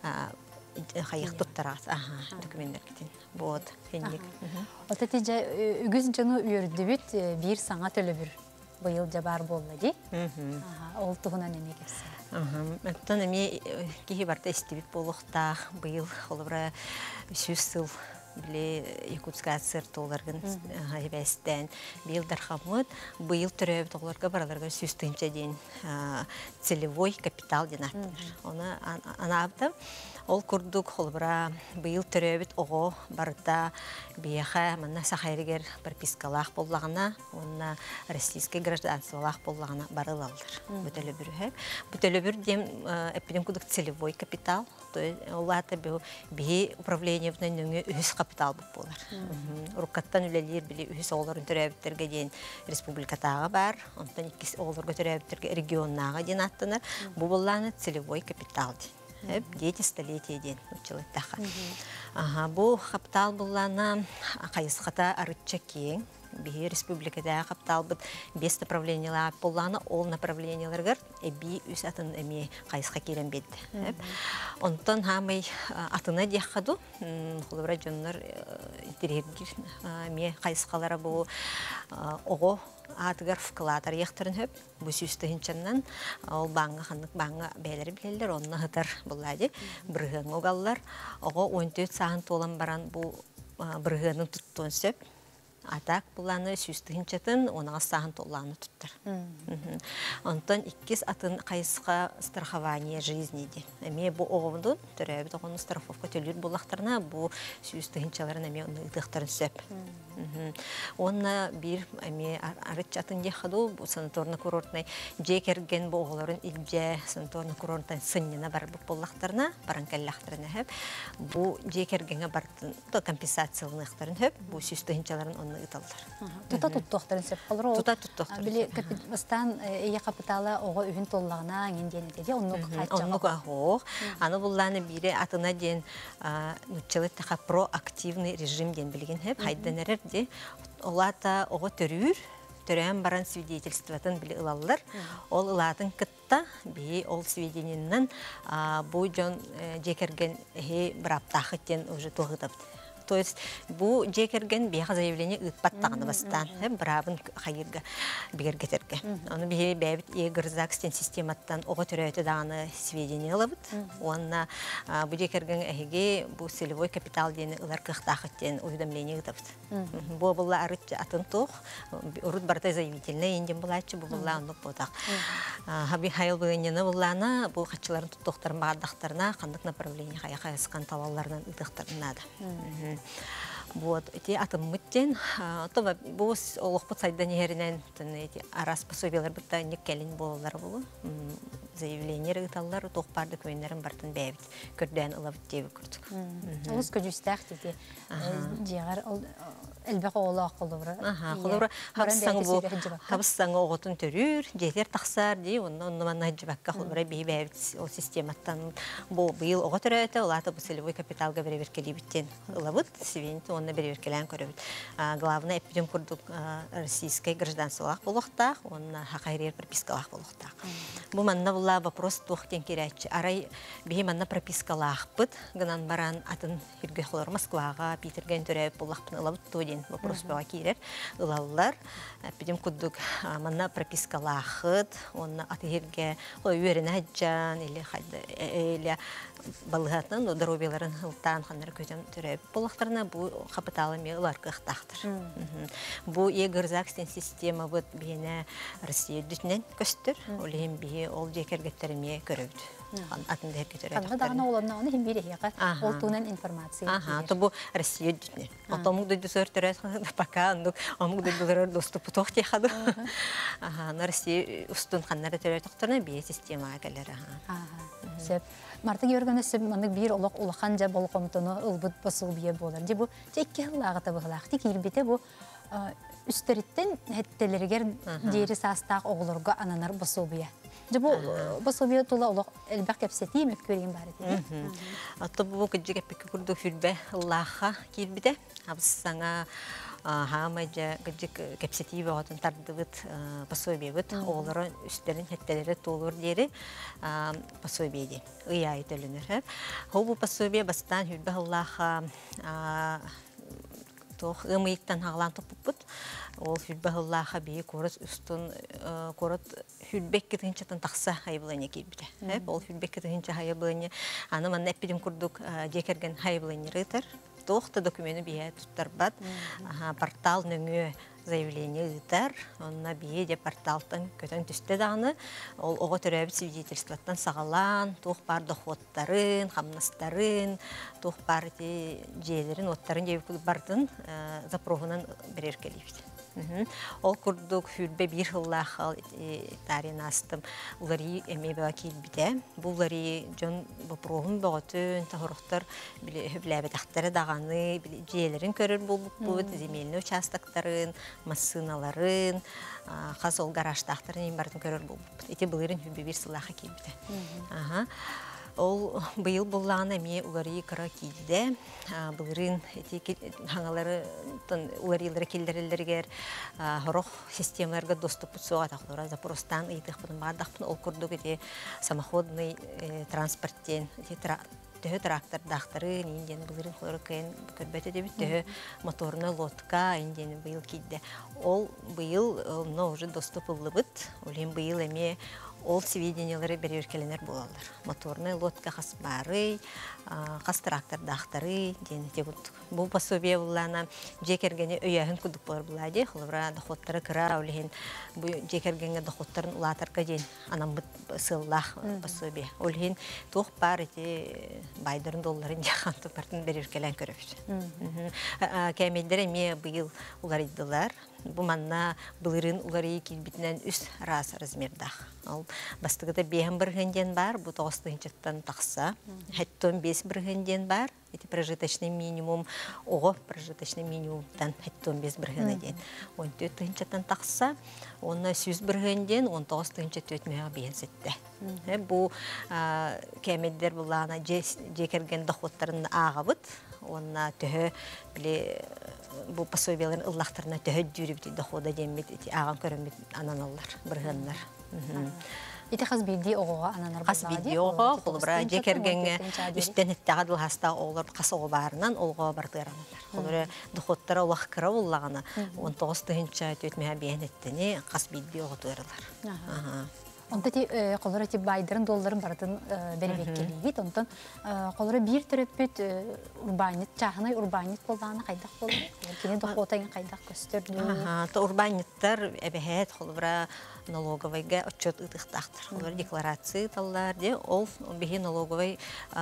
хайык туттарат. Ага, документтер кетин. Вот, фенник.
Вот эти же үгүз жаны үйөрдүбүт бир саңа төлөбүр. Быйыл да бар болду ди. Ага, ол тугунан эме кепсе.
Ага, меттен эме кихи барда истибит болукта быйыл холбра жүз жыл биле Якутская ССР толаргын хайбестен быйыл дархамыт быйыл төрөбүт толарга бараларга жүз тыгынча ден целевой капитал ден аттыр. Оны анабда ол курдук холбра быйыл төрөбүт ого барда бияха манна сахайригер пропискалах боллагына, онна российский гражданстволах боллагына барылалдыр. Бүтөлөбүр хеп. Бүтөлөбүр дем эпидем кудук целевой капитал, то есть олата би управлениевнен нүңө үс капитал болар. Рукаттан үлелер били үс оларын төрөбүттерге ден республикатага бар, онтан икки оларга төрөбүттерге регионнага ден аттынар. Бу болланы целевой капитал ден. Дети столетия ден училаттаха. Ага, бу капитал буллана кайысхата арытча кең. Би республикада капитал бит бес направлениялар буллана ол направленияларга эби үс атын эми кайыска керен бет. Онтон хамай атына дияхаду, холбра жоннор интерьер ме кайыскалары бу ого атыгар вкладар яқтырын хөп, бу сүйістігіншаннан ол баңға ханнык баңға бәлері білелер, онына хытар бұлады, бірғын оғалар, оға он төрт сағын толан баран бу бірғының тұттуын сөп, атак буланы сүйістігіншатын онаға сағын толаны тұттыр. Онтан иккес атын қайысқа страхование жизни де. Әме бу оғымды түрәбі тоғыны страховка төлер болақтарына бу сүйістігіншаларын әме оны ұтықтарын сөп. Онна бир әме арытчатын дехаду бу санаторны курортнай жекерген бу оғыларын илже санаторны курорттан сыннына бар бұл болақтарына, баранкаллақтарына хөп. Бу жекергенге бартын компенсациялыны ықтарын хөп, бу сүйістігіншаларын оны ыталдар.
Тута туттуқтарын сөп қалыр ол.
Тута туттуқтарын.
Біле бастан эйе капиталы оға үйін толлағына еңден етеді, онны қайтчаға.
Онны қағоқ. Аны бұлланы бире атына ден нүтчелі тақа проактивный режим ден білген хөп. Хайдан әрер де олата оға төрүр, төрән баран свидетельстватын білі ылалылар. Ол ылатын кытта бей ол свидетельнен бұ жон жекерген бір аптақыттен уже тоғытапты. То есть бу жекерген бияға заявление ұтпаттағыны бастан, бірабын қайырға бігергетерге. Оны бейе бәбіт егірзакстен систематтан оға түрәйті дағаны сведения алабыд. Онына бу жекерген әйге бу селевой капитал дені ұлар қықтақыттен уведомление ұтабыд. Бу бұлла арыт атын тоқ, ұрыт бартай заявительне енден бұлайчы, бу бұлла ұндық бұдақ. Хаби хайыл бұғынені бұлланы бу қатшыларын тұттықтарын бағадақтарына қандық направление қая-қаясқан талаларынан ұтықтарынады. Вот эти атоммыттен то бу олохпут сайдан еринен эти арас пособиялар бутта никелин болалар болу заявление рыталлар тохпарды көйнәрен бартын бәбит көрдән ылап деп күрдүк.
Улус көҗүстәк диде. Җигәр элбәк ола акылдыра.
Аха, кылдыра. Хабыстан бу хабыстан оготун төрүр, жетер таксар ди, оннан мана җибакка кылдыра бей бәбит о систематтан бу быел оготырәтә, улата бу селевой капиталга беребер килибиттен ылабыт, свинт онна беребер келән көрөбүт. Главное эпидем курдук российской гражданстволак булактак, онна хакайрер пропискалак булактак. Бу манна була вопрос тохтен кирәч. Арай бей манна пропискалак бит, гынан баран атын ирге холор Москвага, Питерге төрәп булакны ылабыт тоди вопрос бага кирер. Ылаллар эпидем курдук манна пропискалак, онна атырге ойөрен хаҗан или хәдә или балгатан дорубеларын хылтан ханнар көтем төрәп булактарына бу капиталы мелар кыктактыр. Бу егерзакстен система бит бене Россия дүтнен көстөр. Олем бие ол жекергеттерме көрөбүт. Атында хекетерет.
Анда дагына оларна аны хим бире яка ол тунан информация.
Ага, то бу Россия дүтнен. Атомук дөйдү сөртөрөт пока андык амук дөйдүлөр доступу тохти хады. Ага, Россия устун ханнар төрөт тохторна бие система келер.
Ага. Сеп Марта Георгиевна маны бир олок улахан жа болкомтону ылбыт басыл бие болар. Ди бу текке лагыта быгылакты кирбите бу үстериттен хеттелергер дери састак оглорго ананар басыл бие. Ди бу басыл бие тула олок элбак кепсети мек көрген бар ди.
Ата бу кыжык эпик курду филбе Аллаха кирбите. Абсаңа Хамаja gıcık kepsetiği bağıtın tardıvıt pasoybiyet oğulların üstlerin hetteleri толур deri pasoybiydi. Iyayı tölünür hep. Bu pasoybiye bastan hülbe Allah'a toh ımıyıktan hağlan topuput. Ol hülbe Allah'a bir korus üstün korut hülbek gidinçten taksa hayıbılanya kilbide. Hep ol hülbek gidinçe hayıbılanya. Anıman epidim kurduk jekergen hayıbılanya rıtır. Тоқта документы бие туттарбат, портал нөңө заявление ытар, онна бие де порталтан көтөн түсте даны, ол ого төрөбүт свидетельствоттан сагалан, тух бар доходтарын, хамнастарын, тух бар жээлерин, оттарын жебіп бардын запрогунан берер келебит. Ол курдук хүлбе бир хыллах тарин астым улари эме бага килбите. Булари жон бопрогун боготун тахорохтар хүбләбетактары даганы жээлерин көрөр болуп, земельный участоктарын, массыналарын, каз ол гаражтактарын эми бардын көрөр болуп. Эти булырын хүлбе бир сыллаха килбите. Ага. Ол быйыл булланы эме улари кыра кийде, булырын эти хаңалары уларилары келдерелергер хорох системаларга доступ суга тахлара запростан ыйтык бутун бардакпын ол курдук эти самоходный транспорттен эти төһө трактор дахтары инден былырын холор кен көрбөтө дебит төһө моторный лодка инден быйыл кидде. Ол быйыл но уже доступ булыбыт. Олен быйыл эме ол сведениялары береркеленер болалар. Моторный лодка хасбары, хас трактор дахтары ден тебут. Бу пособие буллана жекергене өйәһен кудук бар булади. Холора доходтары кыра олен бу жекергенге доходтарын улатарка ден анам бит сыллах пособие. Олен тох бар эти байдырын долларын яхан топартын береркелен көрөбүт. Кемеддер эме быйыл улар иддилар. Бу манна былырын улары килбитинен үс раз размердах. Ал бастыгыда беһен бир генден бар, бу тогыстынчыктан такса, хәттон бес бир генден бар. Эти прожиточный минимум, ого, прожиточный минимумдан хәттон бес бир генден. он төрт тынчыктан такса, онна сүз бир генден он тогыз тынчык төтмәгә бенсетте. Бу кемеддер булана жекерген доходтарын агыбыт, онна төһө биле бу пособияларын ыллахтарына төһөд жүрүп дохода демит аган көрөмүт ананалар биргеннер.
Ити хас биди ого ананар
хас биди ого холбра жекергенге үстен иттагадыл хаста олар касоо барынан олго бартырандар. Холбра доходтара улах кыра уллагына он тогуз тыгынча төтмө биенеттени хас биди ого туралар. Ага.
Онда ти колора ти байдырын долларын бардын беребеккелигит, онтон колора бир төрөппүт урбанит чахынай урбанит болданы кайдак болду. Кене доходтан кайдак көстөрдү.
Ага, то урбаниттар эбехет холбра налоговыйга отчет ытыктактыр. Олар декларация таллар де ол беги налоговый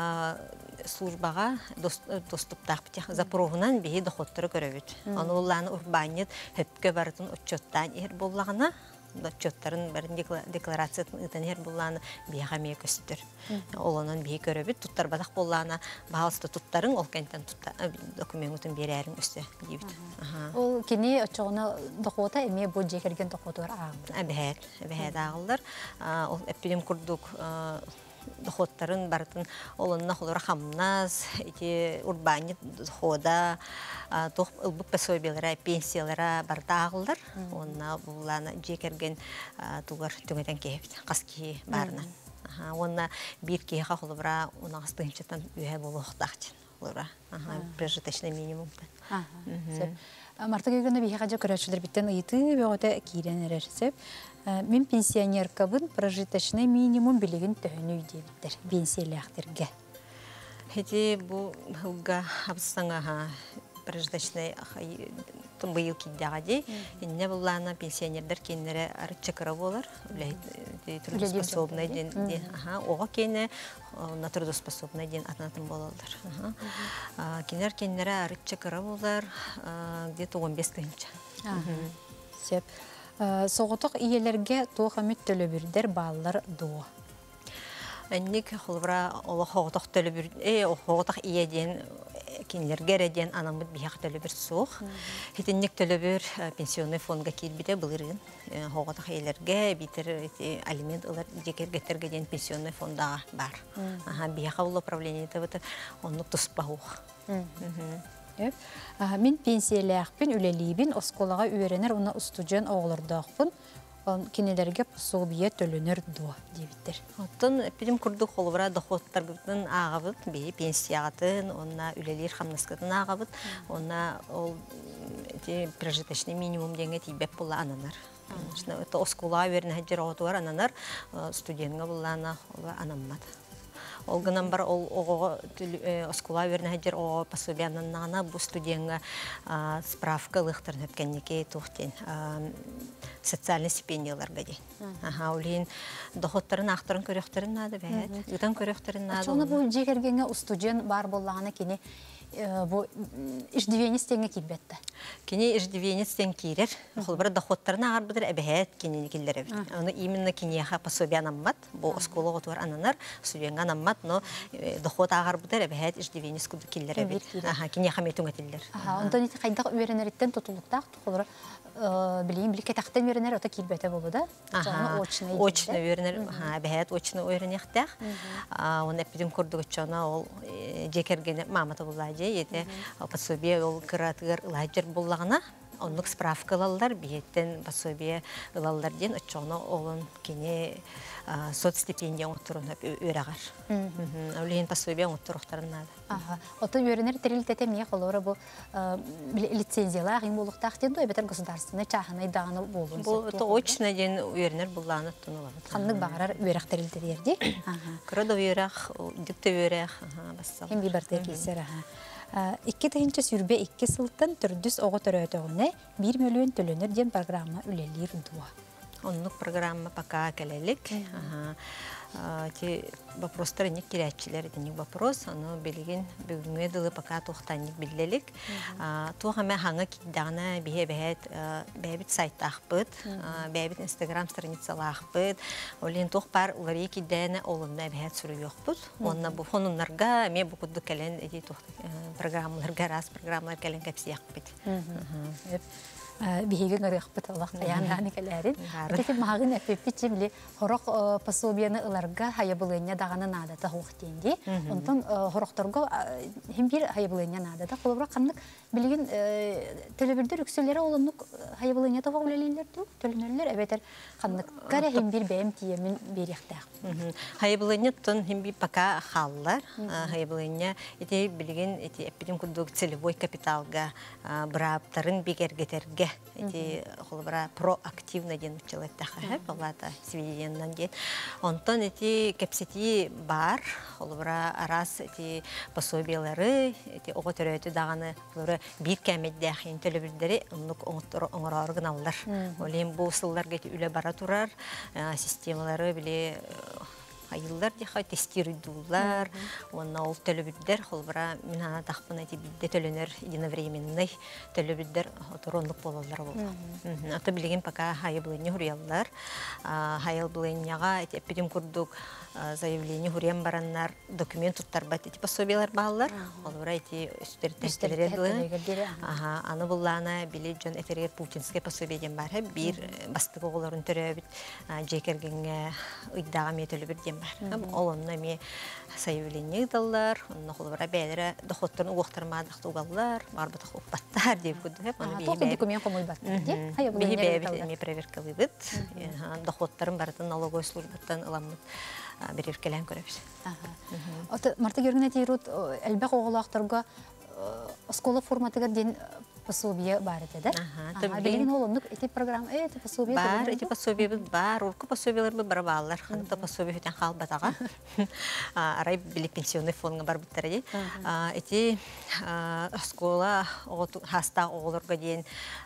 службага доступтак бите запровунан беги доходтары көрөбүт. Аны улланы урбанит хөпкө бардын отчеттан эр боллагына отчеттарын барын декларацияны ытанер булланы бияга ме көстөр. Олонун бии көрөбүт туттар бадак боллана баалсты туттарын ол кенттен тутта документын берерин өстө дибит.
Ол кини очогуна дохота эме бу жекерген дохотор агылды.
Абет, абет агылдар. Ол эпидем курдук доходтарын бартын олонна холора хамназ эти урбанит хода тох ылбык пособиялара пенсиялара барда агылдар. Онна буллана жекерген тугар түгөтен кепт каски барынан. Ага, онна бир кеха холора унагыстынчатан үйе болохтакчын. Холора. Ага, прожиточный минимум.
Ага. Марта гөгөнө бихажа көрөчүлөр биттен ыйты бөгөтө киренерер сеп. Мен пенсионер кабын прожиточный минимум билигин төһөнү дейбиттер пенсиялахтырга.
Хети бу хылга абстанга прожиточный быйыл киддягади. Инне буллана пенсионердер кеннере арчакара болар. Трудоспособный ден. Ага, ого кене на трудоспособный ден атанатын болалар. Ага. Кенер кеннере арчакара болар где-то он бес тыгынча.
Сеп. Соғытық иелерге тоғамет төлөбүрдер баллар дуо.
Энник холбра оло хоғытық төлөбүр, э хоғытық иеден кинлерге реден анамыт бияқ төлөбүр соқ. Хетинник төлөбүр пенсионный фондга кирбите былырын. Хоғытық иелерге битер алимент ылар жекергеттерге ден пенсионный фондага бар. Аха бияқа ол управление табыты оннук туспауқ.
Мен пенсиялақпен үлелейбін, осколаға үйренер, оны студент оғылырдақпын, кенелерге пособие төлөнер дуа дейбіттер.
Оттын эпидем курдук холбара доходтаргытын ағабыт, бей пенсиятын, онна үлелер хамнаскатын ағабыт, онна ол прожиточный минимум денге тейбеп бола ананар. Это оскола үйренер хаджер оғытуар ананар, студентға болана анаммат. Олганан бар ол ого оскола верне хаджер о пособиянан нана бу студентга справка лыхтырын өткеннеке тухтен социальный стипендияларга дей. Ага, улин доходтарын актарын көрөктөрүн нады бәет. Үтен көрөктөрүн нады.
Ачуна бу жегергенге студент бар боллагына кини бу иждивенец теңге килбетте.
Кини иждивенец тең кирер. Хол бир доходтарын агар бидер эбәет кини килдер. Аны именно кинеха пособиянаммат, бу оскола отуар ананар студентга наммат, но доход агар бидер эбәет иждивенец куду килдер. Ага, кинеха метүнгә тилдер.
Ага, онда нити кайдак үйренерден тотулуктак, холора билейин билке тактан үйренер ота килбете болду да.
Ага, очный. Очный үйренер. Ага, эбәет очный үйренектак. А, он эпидем курдук чона ол жекергене мамата булла ете пособие ол кыратыгар лайджер буллагына онлук справкалалар биеттен пособие ылаллар ден очоно олон кини соцстипендия оңтурун өрагар. Олен пособие оңтуруктарын нада.
Ага. Ото үйренер терилтете мия холора бу лицензиялар им болуктак ден дой бетер государственный чаханы даганы болун.
Бу точно ден үйренер булланы тунула.
Ханнык багарар үйрәк терилтедерди. Ага.
Кырда үйрәк, дикте үйрәк, ага, бассал.
Hem bir bardak keser aha. İki tayınca sürbe iki sıltan türdüs oğu törötöğüne bir milyon tölünür diyen programma ülelir duwa.
Оннук программа пока келелик. Те вопростары не кирячилер, это не вопрос, но билген бүгүнгө дылы пока тохтанник билелик. Тугаме хаңа киддана бие бет бебит сайтахпыт, бебит инстаграм страницалахпыт. Олен тох пар улари киддана олунда бет сүрүйөкпүт. Онна бу фонунарга ме бу кудду келен эти тох программаларга раз программалар келен кепсиякпыт. Биһиге гырыхпыт Аллах аянганы келәрин. Тетеп магын эппичи биле хорок пособияны ыларга хаябылыня даганы нада та хуктенди. Онтон хорокторго һәм бир хаябылыня нада да колбра каннык билген телебирдер үксөлләре олонук хаябылыня та фаулелилер ду. Төлөнөрлөр эбетер каннык кара һәм бир бәм тиемен берихтә. Хаябылыня тон һәм бир пока халлар. Хаябылыня эти билген эти эпидем кудук целевой капиталга браптарын бигергетерге эти холбара проактивно ден человек тахэ палата сведеннан ден. Онтон эти кепсети бар холбара арас эти пособиялары эти оготөрөтү даганы холбара бир кемедде хин телебирдери онук оңороргун алдар. Олем бу сылларга үле бара турар системалары биле айылдар диха тестируйдулар, онна ол төлөбүддер холбара мен ана тахпын эти бидде төлөнөр единовременный төлөбүддер оторонлук болалар болду. Ата билген пока хайылбылыны хурияллар, хайылбылыняга эти эпидем курдук заявление хуриян бараннар документ туттарбат эти пособиялар баалар, холбара эти үстөртөстөрдө. Ага, аны буллана биле жон эфирге путинский пособие ден бар, бир бастык оголорун төрөбүт жекергенге ыйдага метөлөбүт. Олонна ми заявление даллар, онна холбара бәлере доходтарын угтырмадык тугаллар, барбыт хоппаттар деп күдүп, аны
бии. Току документ комой баттар, ди? Хая
бии бии ми проверкалыбыт. Доходтарын барытын налоговой службаттан ыламмыт береркелен көрөбүз.
Ата марта көргөн этирут элбек оголактарга школа форматыга ден пособие бар эте да? Ага, билген олондук эти программа, эти пособие
бар, эти пособие бар, урку пособиялар бар баллар, ханта пособие хүтен халбатага. Арай биле пенсионный фондга бар буттар ди. Эти школа хаста оголорго ден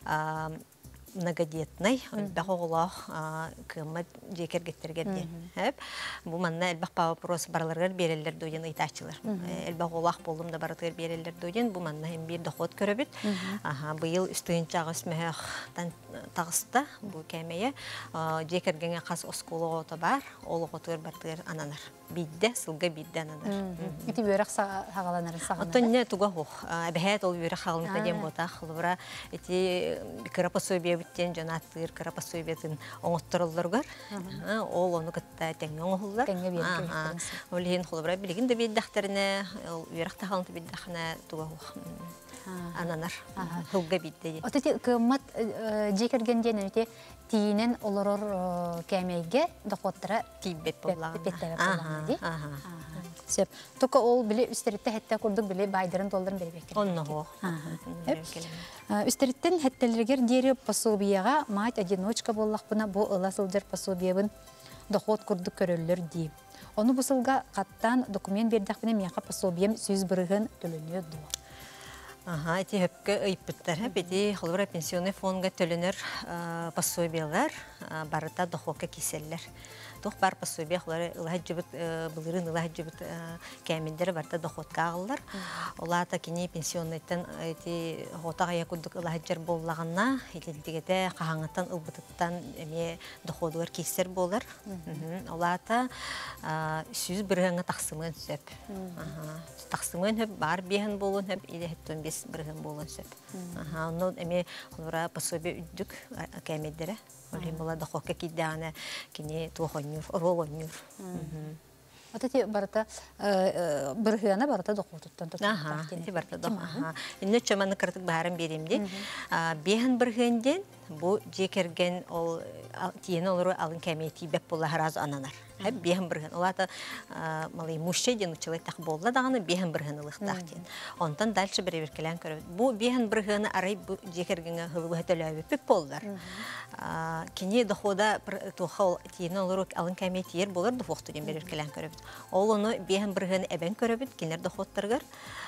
многодетный, бахоголох кыммат жекергеттерге де. Бу манна элбах по вопрос барларга берелер доен ыйтачылар. Элбахолах болдум да баратыр берелер доен бу манна hem бир доход көрөбүт. Аха, быйыл үстүнчө агысмах тагыста бу кемeye жекергенге кас осколого то бар, ологотыр бартыр ананар. Бидде сылга бидде ананар.
Ити бөрөк хагаланарын сагынар.
Отонне туга хох. Бехет ол бөрөк хагалын дем бота хылбыра эти крапособие биттен жанаттыр крапособиятын оңоттурулларгар. Ол ону кытта теңге оңоллар.
Теңге берген.
Ол ен хылбыра билген де биддахтарына, ол бөрөк тахалын биддахна туга хох. Ананар. Хылга бидде.
Отети кыммат жекергенден өте тиинен олорор кемейге доходтара
тибет боллаган.
Ага. Сеп. Тока ол биле үстеритте хетте курдук биле байдырын долларын бербек.
Онно хох.
Үстериттен хеттелергер дери пособияга мать одиночка боллакпына бу ыласылдыр пособиябын доход курдук көрөллөр ди. Ону бусылга каттан документ бердакпына мияка пособиям сүз бырыгын төлөнүyor ду.
Ага, эти хөпкө ыйпыттар, эти холбара пенсионный фондга төлөнөр пособиялар барыта доходка киселлер. Тох бар пособие холары ылаҗыбыт булырын ылаҗыбыт кемендер барта доходка алалар. Олата кини пенсионныйдан эти хотага якудук ылаҗыр боллаганна, этилдигете кахаңаттан ылбытыттан эме доходлар кисер болар. Олата сүз биргәнгә таксымын сөп. Ага. Таксымын хөп бар бehen болун хөп иде хеттен бес бирген болун сөп. Ага, ну эме холара пособие үдүк кемендере. Олим була доходка киддана кини тухоннур, ролоннур.
Ата те барата быргыана барата дохотуттан тот.
Аха, те барата дох. Аха. Инне чаманы кыртык барын беремди. Бехан быргынден бу жекерген ол тиен олору алын кемети беп болла хараз ананар. Хәп бехан быргын. Олата малый мужче ден учылай так болла даганы бехан быргынлык тактен. Онтан дальше беребер келен көрөт. Бу бехан быргыны арай бу жекергенге хылы хөтөлөбү беп болдар. Кини дохода тохол тиен олору алын кемети ер болар дохту ден беребер келен көрөт. Ол оны бехан быргыны эбен көрөбүт, кинер дохоттаргар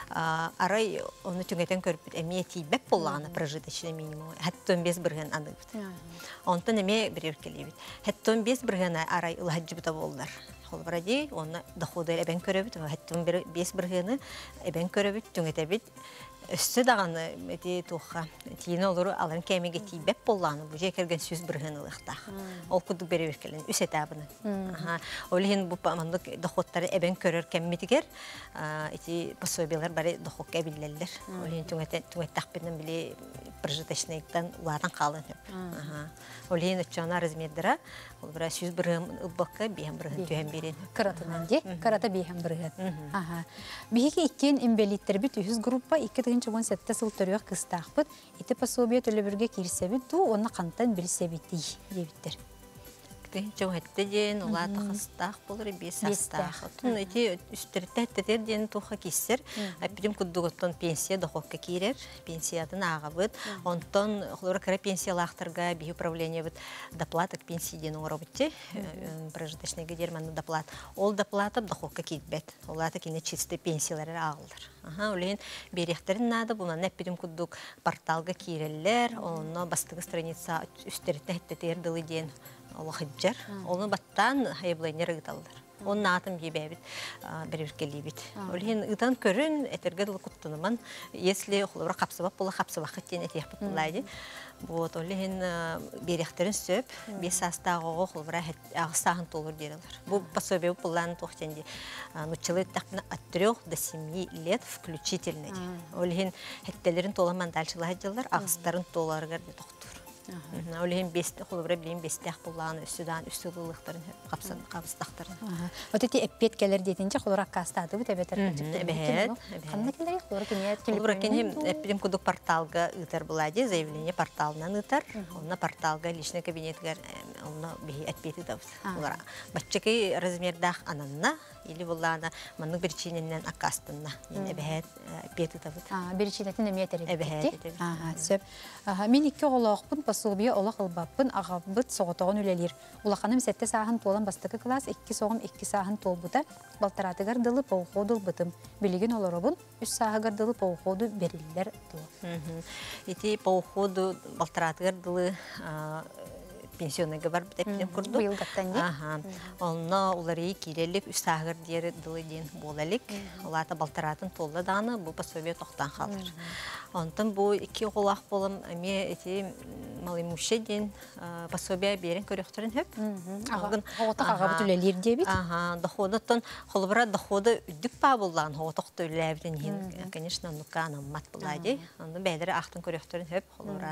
арай оны түңетен көрөбүт. Эмети беп боллаганы прожиточный минимум. Хәттөн без быргын андык. Онтан эме беребер келебит. Хәттөн без быргыны арай улхаҗыбыта болдар. Холбради, оны доходы эбен көрөбүт, хәттөн без быргыны эбен көрөбүт, түңетебит. Өсті дағаны әте туққа тиені олыру алын кәмеге тейбәп болғаны бұл жекерген сөз бірғынылықтақ. Ол күдік бере беркелін, үс этабыны. Олығын бұл памандық доходтары әбен көрір кәмметігер, әте пособиялар бәрі доқық кәбілелер. Олығын түңеттақ бенің біле прожиточныйықтан ұлатын қалын. Олығын үтчана размердіра, ол бірі сөз бірғын ұлбаққа бейін бірғын түйен берен.
Қыратынан де, қырата бейін бірғын. Бейге ikкен имбелиттер біт үхіз группа екі он сетте сылтырыйық қыстақпыт, еті пособия төлі кирсебіт, ду оны қантан білсебітті дебіттер.
Жау әтті ден, олаты қыстақ болыр, бес астақ. Тұн әте үстірітті әттетер ден тұққа кесір. Әппедім күддіғыттан пенсия доқоққа кейрер, пенсиядың аға бұд. Онтан құлыры кірі пенсиялақтарға бей управление бұд доплатық пенсияден оңыра бұдте. Прожиточныйға дерманны доплат. Ол доплатып доқоққа кейтбәт. Олаты кені чисті пенсиялары ағылдар. Олейін беректерін нады, бұнан әппедім күддіқ порталға кейрелер, оны бастығы страница үстірітті әттетер дылы ден. Ол хыджар, оны баттан хайблайнер ыдалдар. Он натым ебәбит, береркели бит. Олин ыдан көрүн, этергел куттунуман, если холора капсыбап була капсыбак хеттен этеп булайды. Вот олин беректерин сөп, бес астагы холора агыстагын толур дерелер. Бу пособие булан тохтенди. Нучылы такна от трёх до семи лет включительно. Олин хеттелерин толаман дальшылай дилер, агыстарын толаргар тохтур. Олеген бесті, қолыбыра білейін бестіяқ болағаны үстідан үстіліліктарын қабыстақтарын.
Вот эти эппет келер дейтінше қолыра қастады бұд әбетер көтіп
Әбет.
Қанна келер қолыра кене
Қолыбыра кене әппедім күдік порталға ұтар болады, заявление порталынан ұтар. Онына порталға личный кабинетгер онына бейі әппеті дауыз. Батчықы размердақ ананна, или болағына манның бірчиненнен аққастынна. Әбет әппеті дауыз.
Бірчинетін әметері
бітті.
Сөп. Мен екі олақпын пособия олақ ылбаппын ағабыт соғытығын үлелер. Улақаным сәтті сағын толын бастықы класс, екі соғым екі сағын толбыта, балтаратығар дылы пауқодыл бытым. Білеген оларабын, үш сағығар дылы пауқоду берілер дұлы.
Эти пауқоду балтаратығар дылы пенсионныйға бар бітәппен күрді.
Бұйыл қаттан де?
Олына олары келелік үш сағығар дері дылы ден болалік. Олата балтаратын толы даны бұл пособия тоқтан қалыр. Онтан бұл екі қолақ болым, әме әте малый мужче ден пособия берен көріқтерін хөп.
Оғытық ағабыт үлелер дебет?
Доходыттан қолыбыра доходы үддік ба болған, оғытықты үлелерден ең, конечно, нұққа анаммат болады. Онды бәдірі ақтын көріқтерін хөп, қолыбыра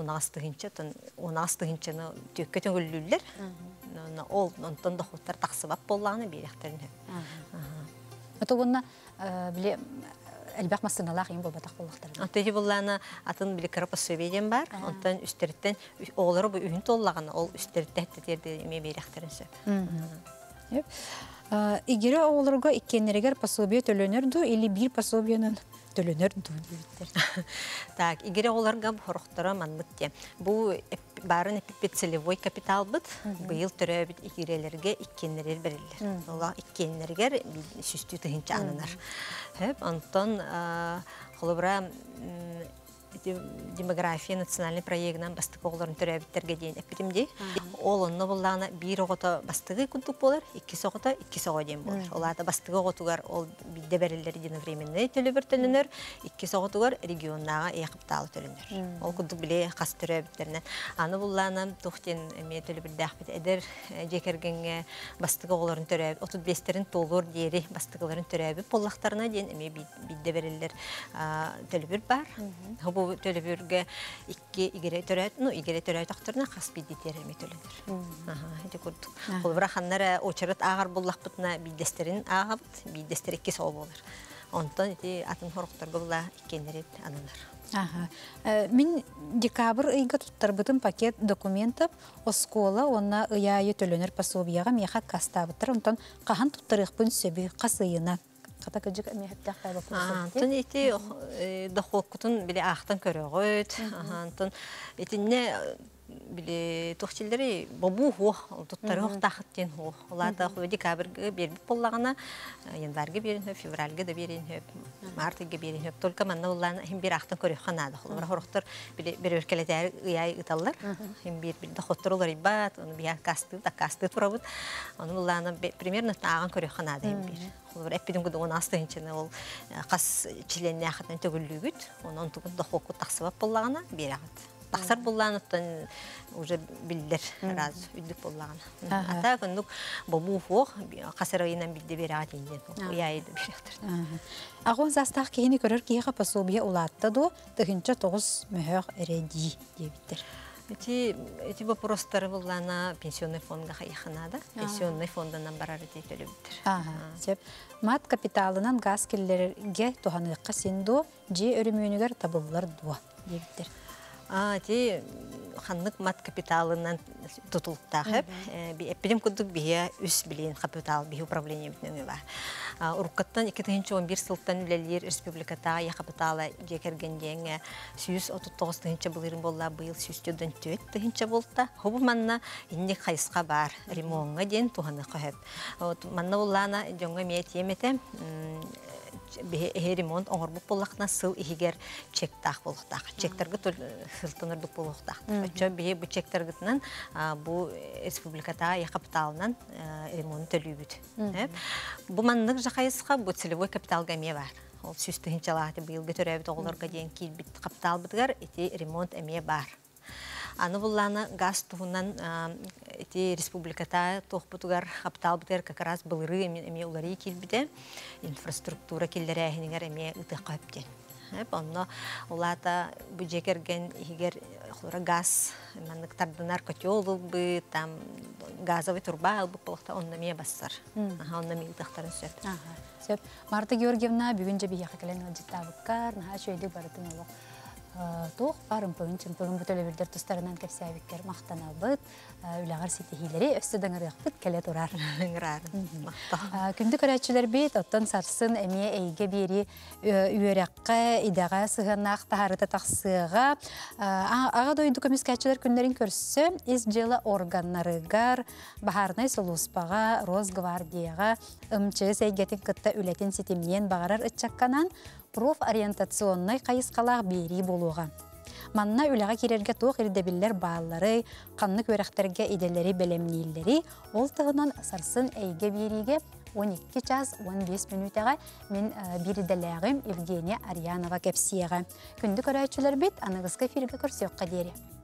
онағыстығыншыны түйеккетін үлілер. Ол онтан доходтар тақсыбап болғаны беріқтерін хөп.
Өті бұнна біле әлбәқ масыналақ ең болбатақ болуқтарды.
Антөйі болғаны атын білі кіріп сөбейден бар. Онтан үстеріттен оғылары бұл үйін толлағаны ол үстерітті әттетерді еме беріқтерін сөп.
Игері оғыларға иккенерігер пособия төлөнерді, или бір пособияның төлөнерді дейбіттер?
Так, игері оғыларға бұқырықтары манбыт де. Бұл барын эпипет целевой капитал бұд, бұйыл түрі өбіт игерелерге иккенерер берілер. Ола иккенергер сүсті тұхынча анынар. Антон қолыбыра демография национальный проектынан бастық оғыларын түрі өбіттерге дейін әппетімде. Ол онны болағына бір оғыта бастығы күндік болар, екі соғыта екі соға дейін болар. Олата бастығы оғытуғар ол бидде бәрілері дейін временный төлі бір төлінер, екі соғытуғар регионнаға еқіпталы төлінер. Ол күндік біле қас түрі өбіттерінен. Аны болағына тоқтен әме төлі бірді ақпет әдір жекергенге бастығы оғыларын түрі өбіт, отыз бестерін толғыр дейірі бастығыларын түрі өбіт болақтарына дейін әме бидде бәрілер төлі бір бар. бу төлөбүргө икки игере төрөт, ну игере төрөт актырына хас биди тереми төлөнөр. Аха, эти курдук. Холбура ханнара очарат агар буллакпытна бидестерин агабыт, бидестер икки сол болор. Онтон эти атын хорокторго була иккенерит аналар.
Ага. Мен декабрь айга туттарбытым пакет документов оскола, онна ыяйы төлөнөр пособияга меха кастабыттыр, онтон кахан туттарыхпын сөбү касыйына. Ката көжүк мехеттак кайбы курсу.
Антон эти дохокутун биле ахтан көрөгөт. Антон этинне биле тохчилдери бобу хо туттары хохтахтен хо. Оларда хо декабрьге берип боллагана, январьга берин, февральга да берин, мартыга берин. Только манна уллан хим бир ахтан көрөк ханада. Олар хорохтор биле бир өркелетер ыяй ыталлар. Хим бир бир дохотторулар ибат, оны бия касты, да касты турабыт. Оны уллан примерно таган көрөк ханада хим бир. Олар эпидем гыды он астынчыны ол кас чиленне ахтан төгүлүгүт. Онун тугун дохокку таксыбап боллагана берагат. Тахсар булланыттан уже билдер раз үддүк буллаган. Ата күндүк бобу фох касыр айынан билде берат инден. Уяйды биректер.
Агон застах кийини көрөр кийга пособия улатты до тыгынча тогуз мөһөр эреди дебиттер.
Эти эти вопростары буллана пенсионный фондга хайханада. Пенсионный фонддан барар этелебиттер.
Ага. Сеп мат капиталынан газ киллерге туханыкка синдо же өрүмөнүгөр табыллар дуа дебиттер.
А, те ханнык мат капиталынан тутулуктагы, би эпидем кудук бие үс билен капитал би управление бүтүнү бар. Уруккаттан эки миң он бир сылтан үлелер республиката я капиталы жекергендеңе жүз отуз тогуз тыгынча былырын болла быйыл жүз төрт тыгынча болта. Хобу манна инде кайыска бар ремонтга ден туханы кыһып. Вот манна уллана жоңга метемете бе ремонт оңорбук боллакна сыл игер чектак болуктак. Чектерге сылтынырдык болуктак. Өчө бе бу чектерге бу республиката я капиталынан ремонт төлөбүт. Бу маннык жакайыска бу целевой капиталга эме бар. Ол жүз тыгынчалаты быйыл көтөрөбүт оголорго ден килбит капитал битгер эти ремонт эме бар. Аны булланы газ туһунан эти республиката тохпутугар капитал битер как раз былыры эме улары килбите инфраструктура киллерәһинегер эме ытык каптен. Хәп онно улата бүҗекерген игер хора газ манныктардынар котел бы там газовый турба алып болакта онно ме бассар. Аха онно ме ытыктарын сөп.
Ага. Сөп Марта Георгиевна бүгүн же бия келен аҗыттабыккар, на шөйдү бардын оло. Тоқ барын пыгын чымпыгын бүтөлөбүлдер тустарынан кепсәбиккер мактаналбыт, үләгәр ситихилери өстөдән ырыякпыт келе турар.
Ыңрар.
Күндү көрәчүләр бит оттан сарсын эме эйге бери үйрәккә идәгә сыгынак тахарыта таксыга. Ага дойду комиссиячылар күннәрен көрсө, из жела органнарыгар, бахарнай солуспага, Росгвардияга, МЧС әйгәтин кытта үләтен ситимнен багарар ычакканан профориентационный кайыскалар бери болуга. Манна үләгә кирергә тоқ ирдебилләр бааллары, канны көрәхтәргә иделәре белемниләре, ол тыгынан сарсын әйге бериге он икки час он беш минутага мен бириделәгем Евгения Арьянова кепсиягә. Күндү көрәчүләр бит аныгызга фиргә көрсөк кадере.